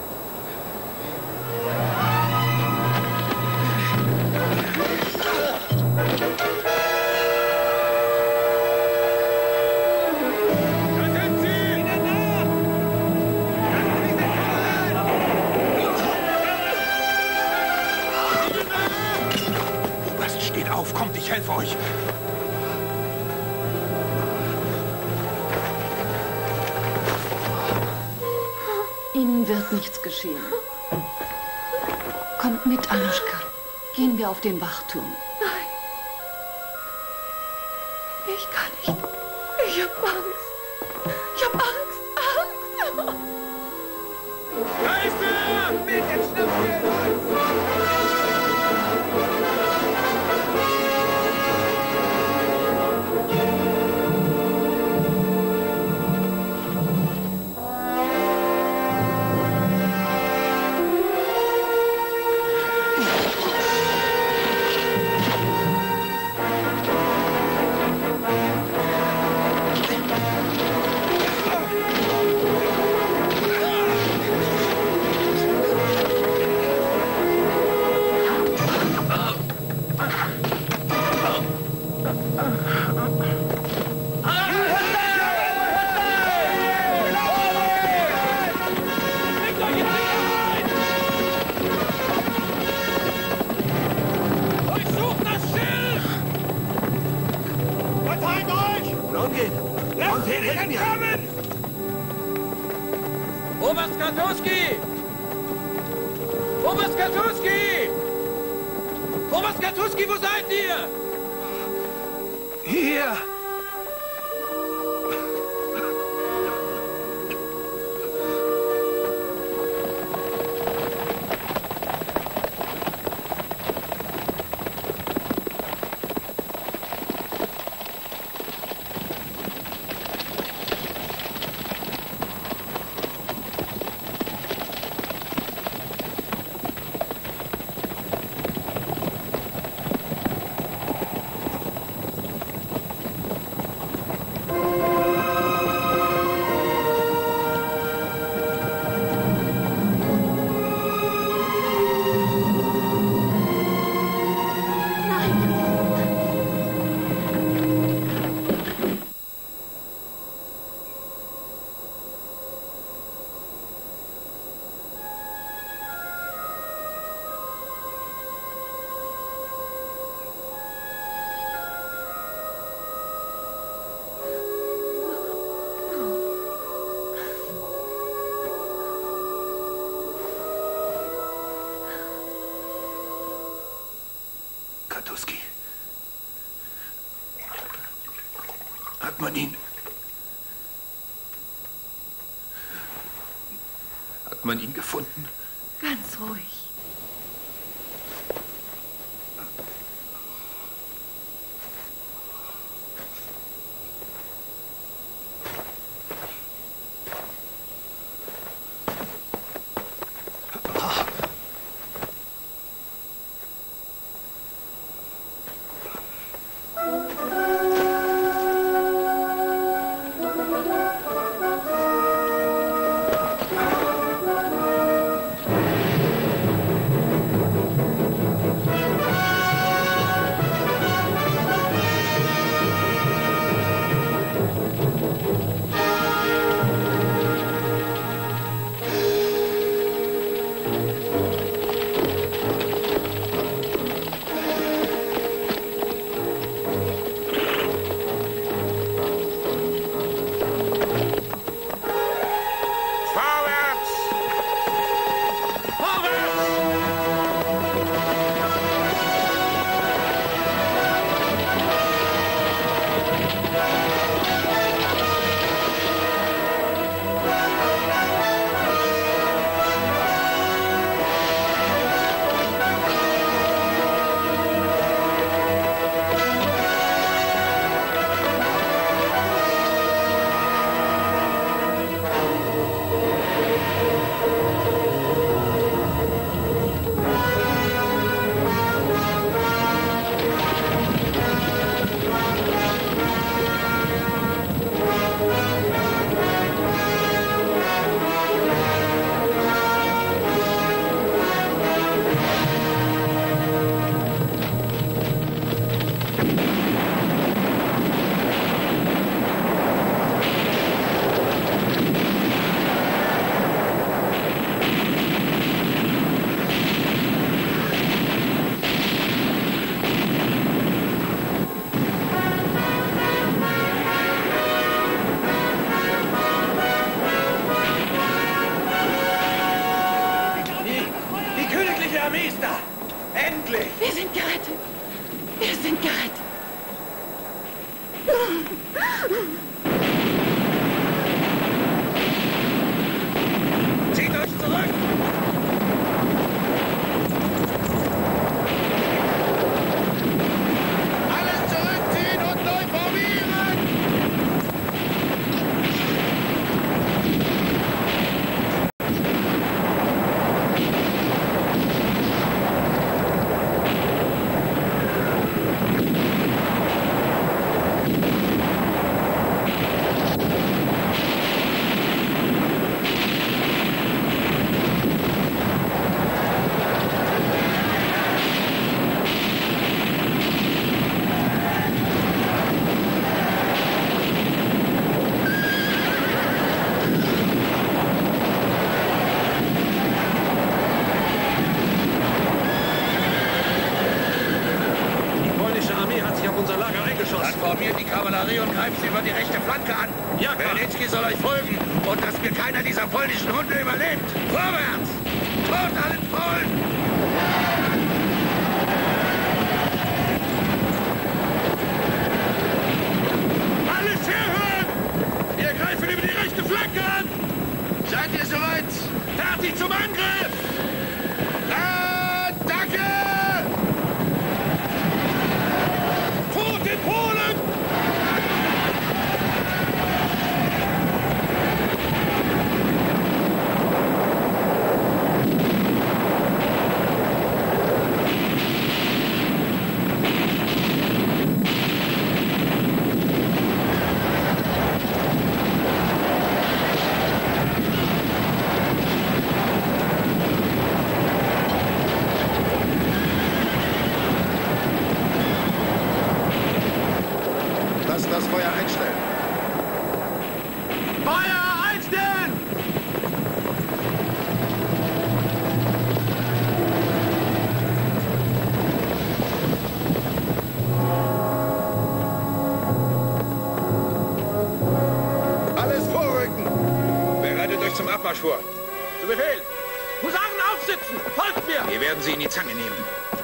Oberst, steht auf, kommt, ich helfe euch. Ihnen wird nichts geschehen. Kommt mit, Anuschka. Gehen wir auf den Wachturm. Nein. Ich kann nicht. Ich hab Angst. Ich hab Angst. Angst. Da ist er! Mit dem Schnupfen! Durchsucht das Schiff! Verteilt euch! Nun geht! Lasst sie nicht entkommen! Oberst Katuski! Oberst Katuski! Oberst Katuski, wo seid ihr? Hier! Katuski. Hat man ihn... Hat man ihn gefunden? Ganz ruhig. formiert die Kavallerie und greift sie über die rechte Flanke an. Ja, Berlinski soll euch folgen und dass mir keiner dieser polnischen Hunde überlebt. Vorwärts! Tot allen Polen! Alles herhören! Wir greifen über die rechte Flanke an! Seid ihr soweit? Fertig zum Angriff! Attacke! Vor den Polen! Lasst das Feuer einstellen. Feuer einstellen! Alles vorrücken! Bereitet euch zum Abmarsch vor. Zu Befehl! Husaren aufsitzen! Folgt mir! Wir werden sie in die Zange nehmen.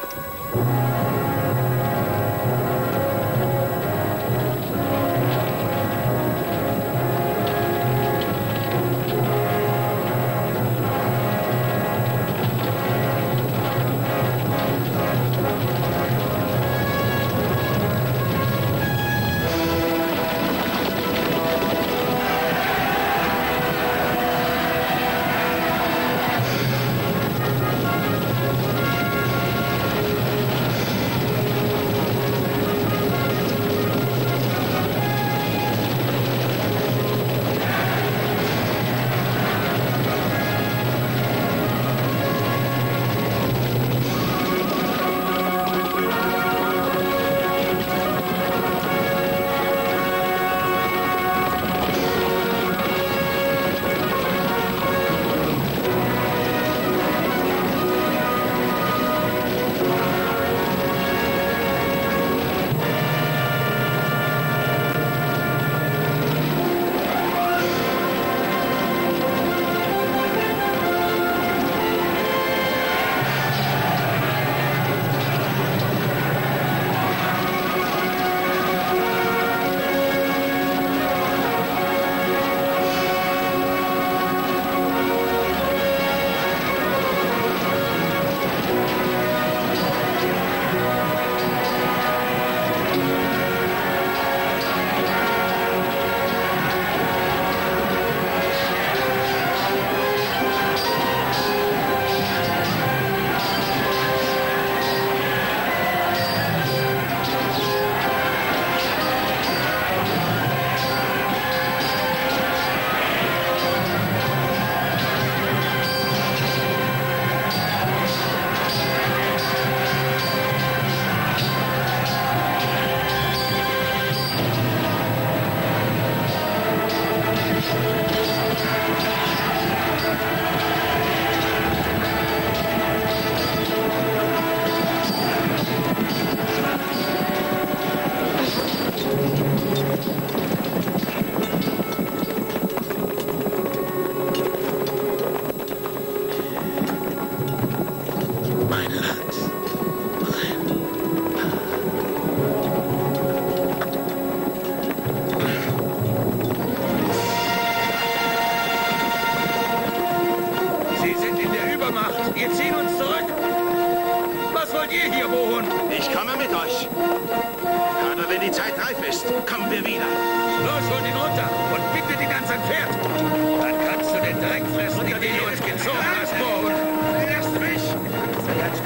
kommen wir wieder. Los, holt ihn runter und bindet ihn an sein Pferd. Dann kannst du den Dreck fressen, den du uns gezogen hast, Bohun. Lasst mich. Das ist kein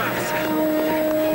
Spaß.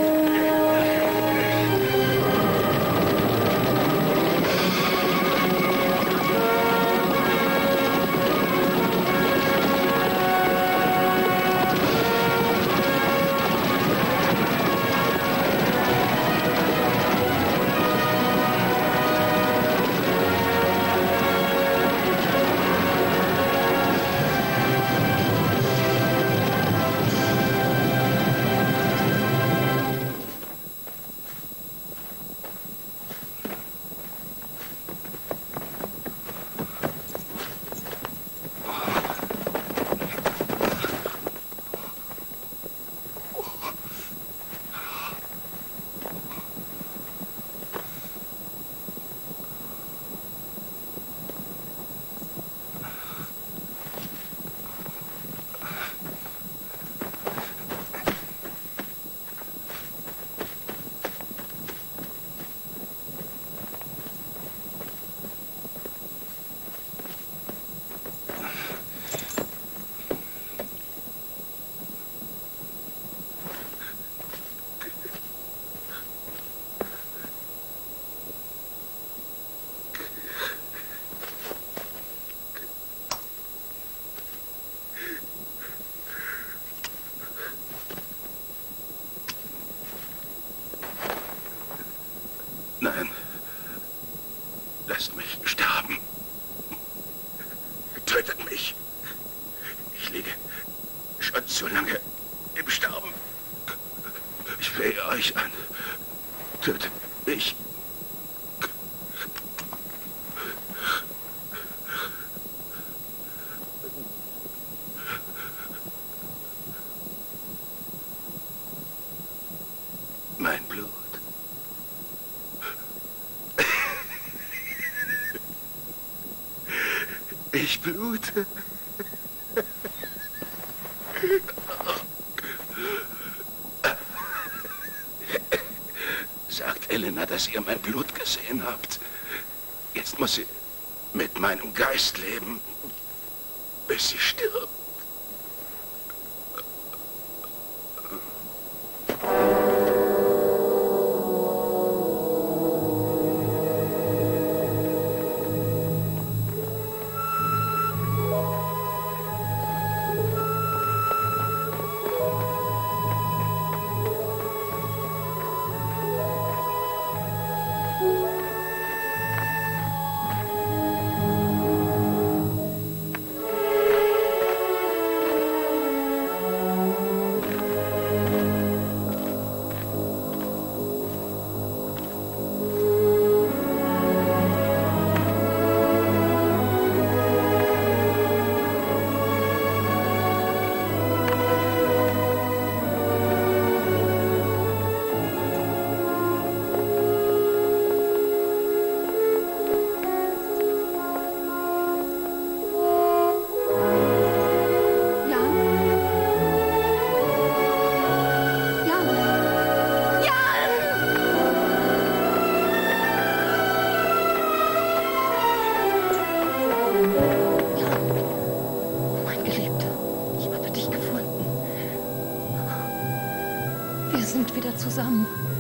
Lasst mich sterben. Tötet mich. Ich liege schon zu lange im Sterben. Ich flehe euch an. Tötet mich. Mein Blut. Ich blute. Sagt Elena, dass ihr mein Blut gesehen habt. Jetzt muss sie mit meinem Geist leben, bis sie stirbt. Wir sind wieder zusammen.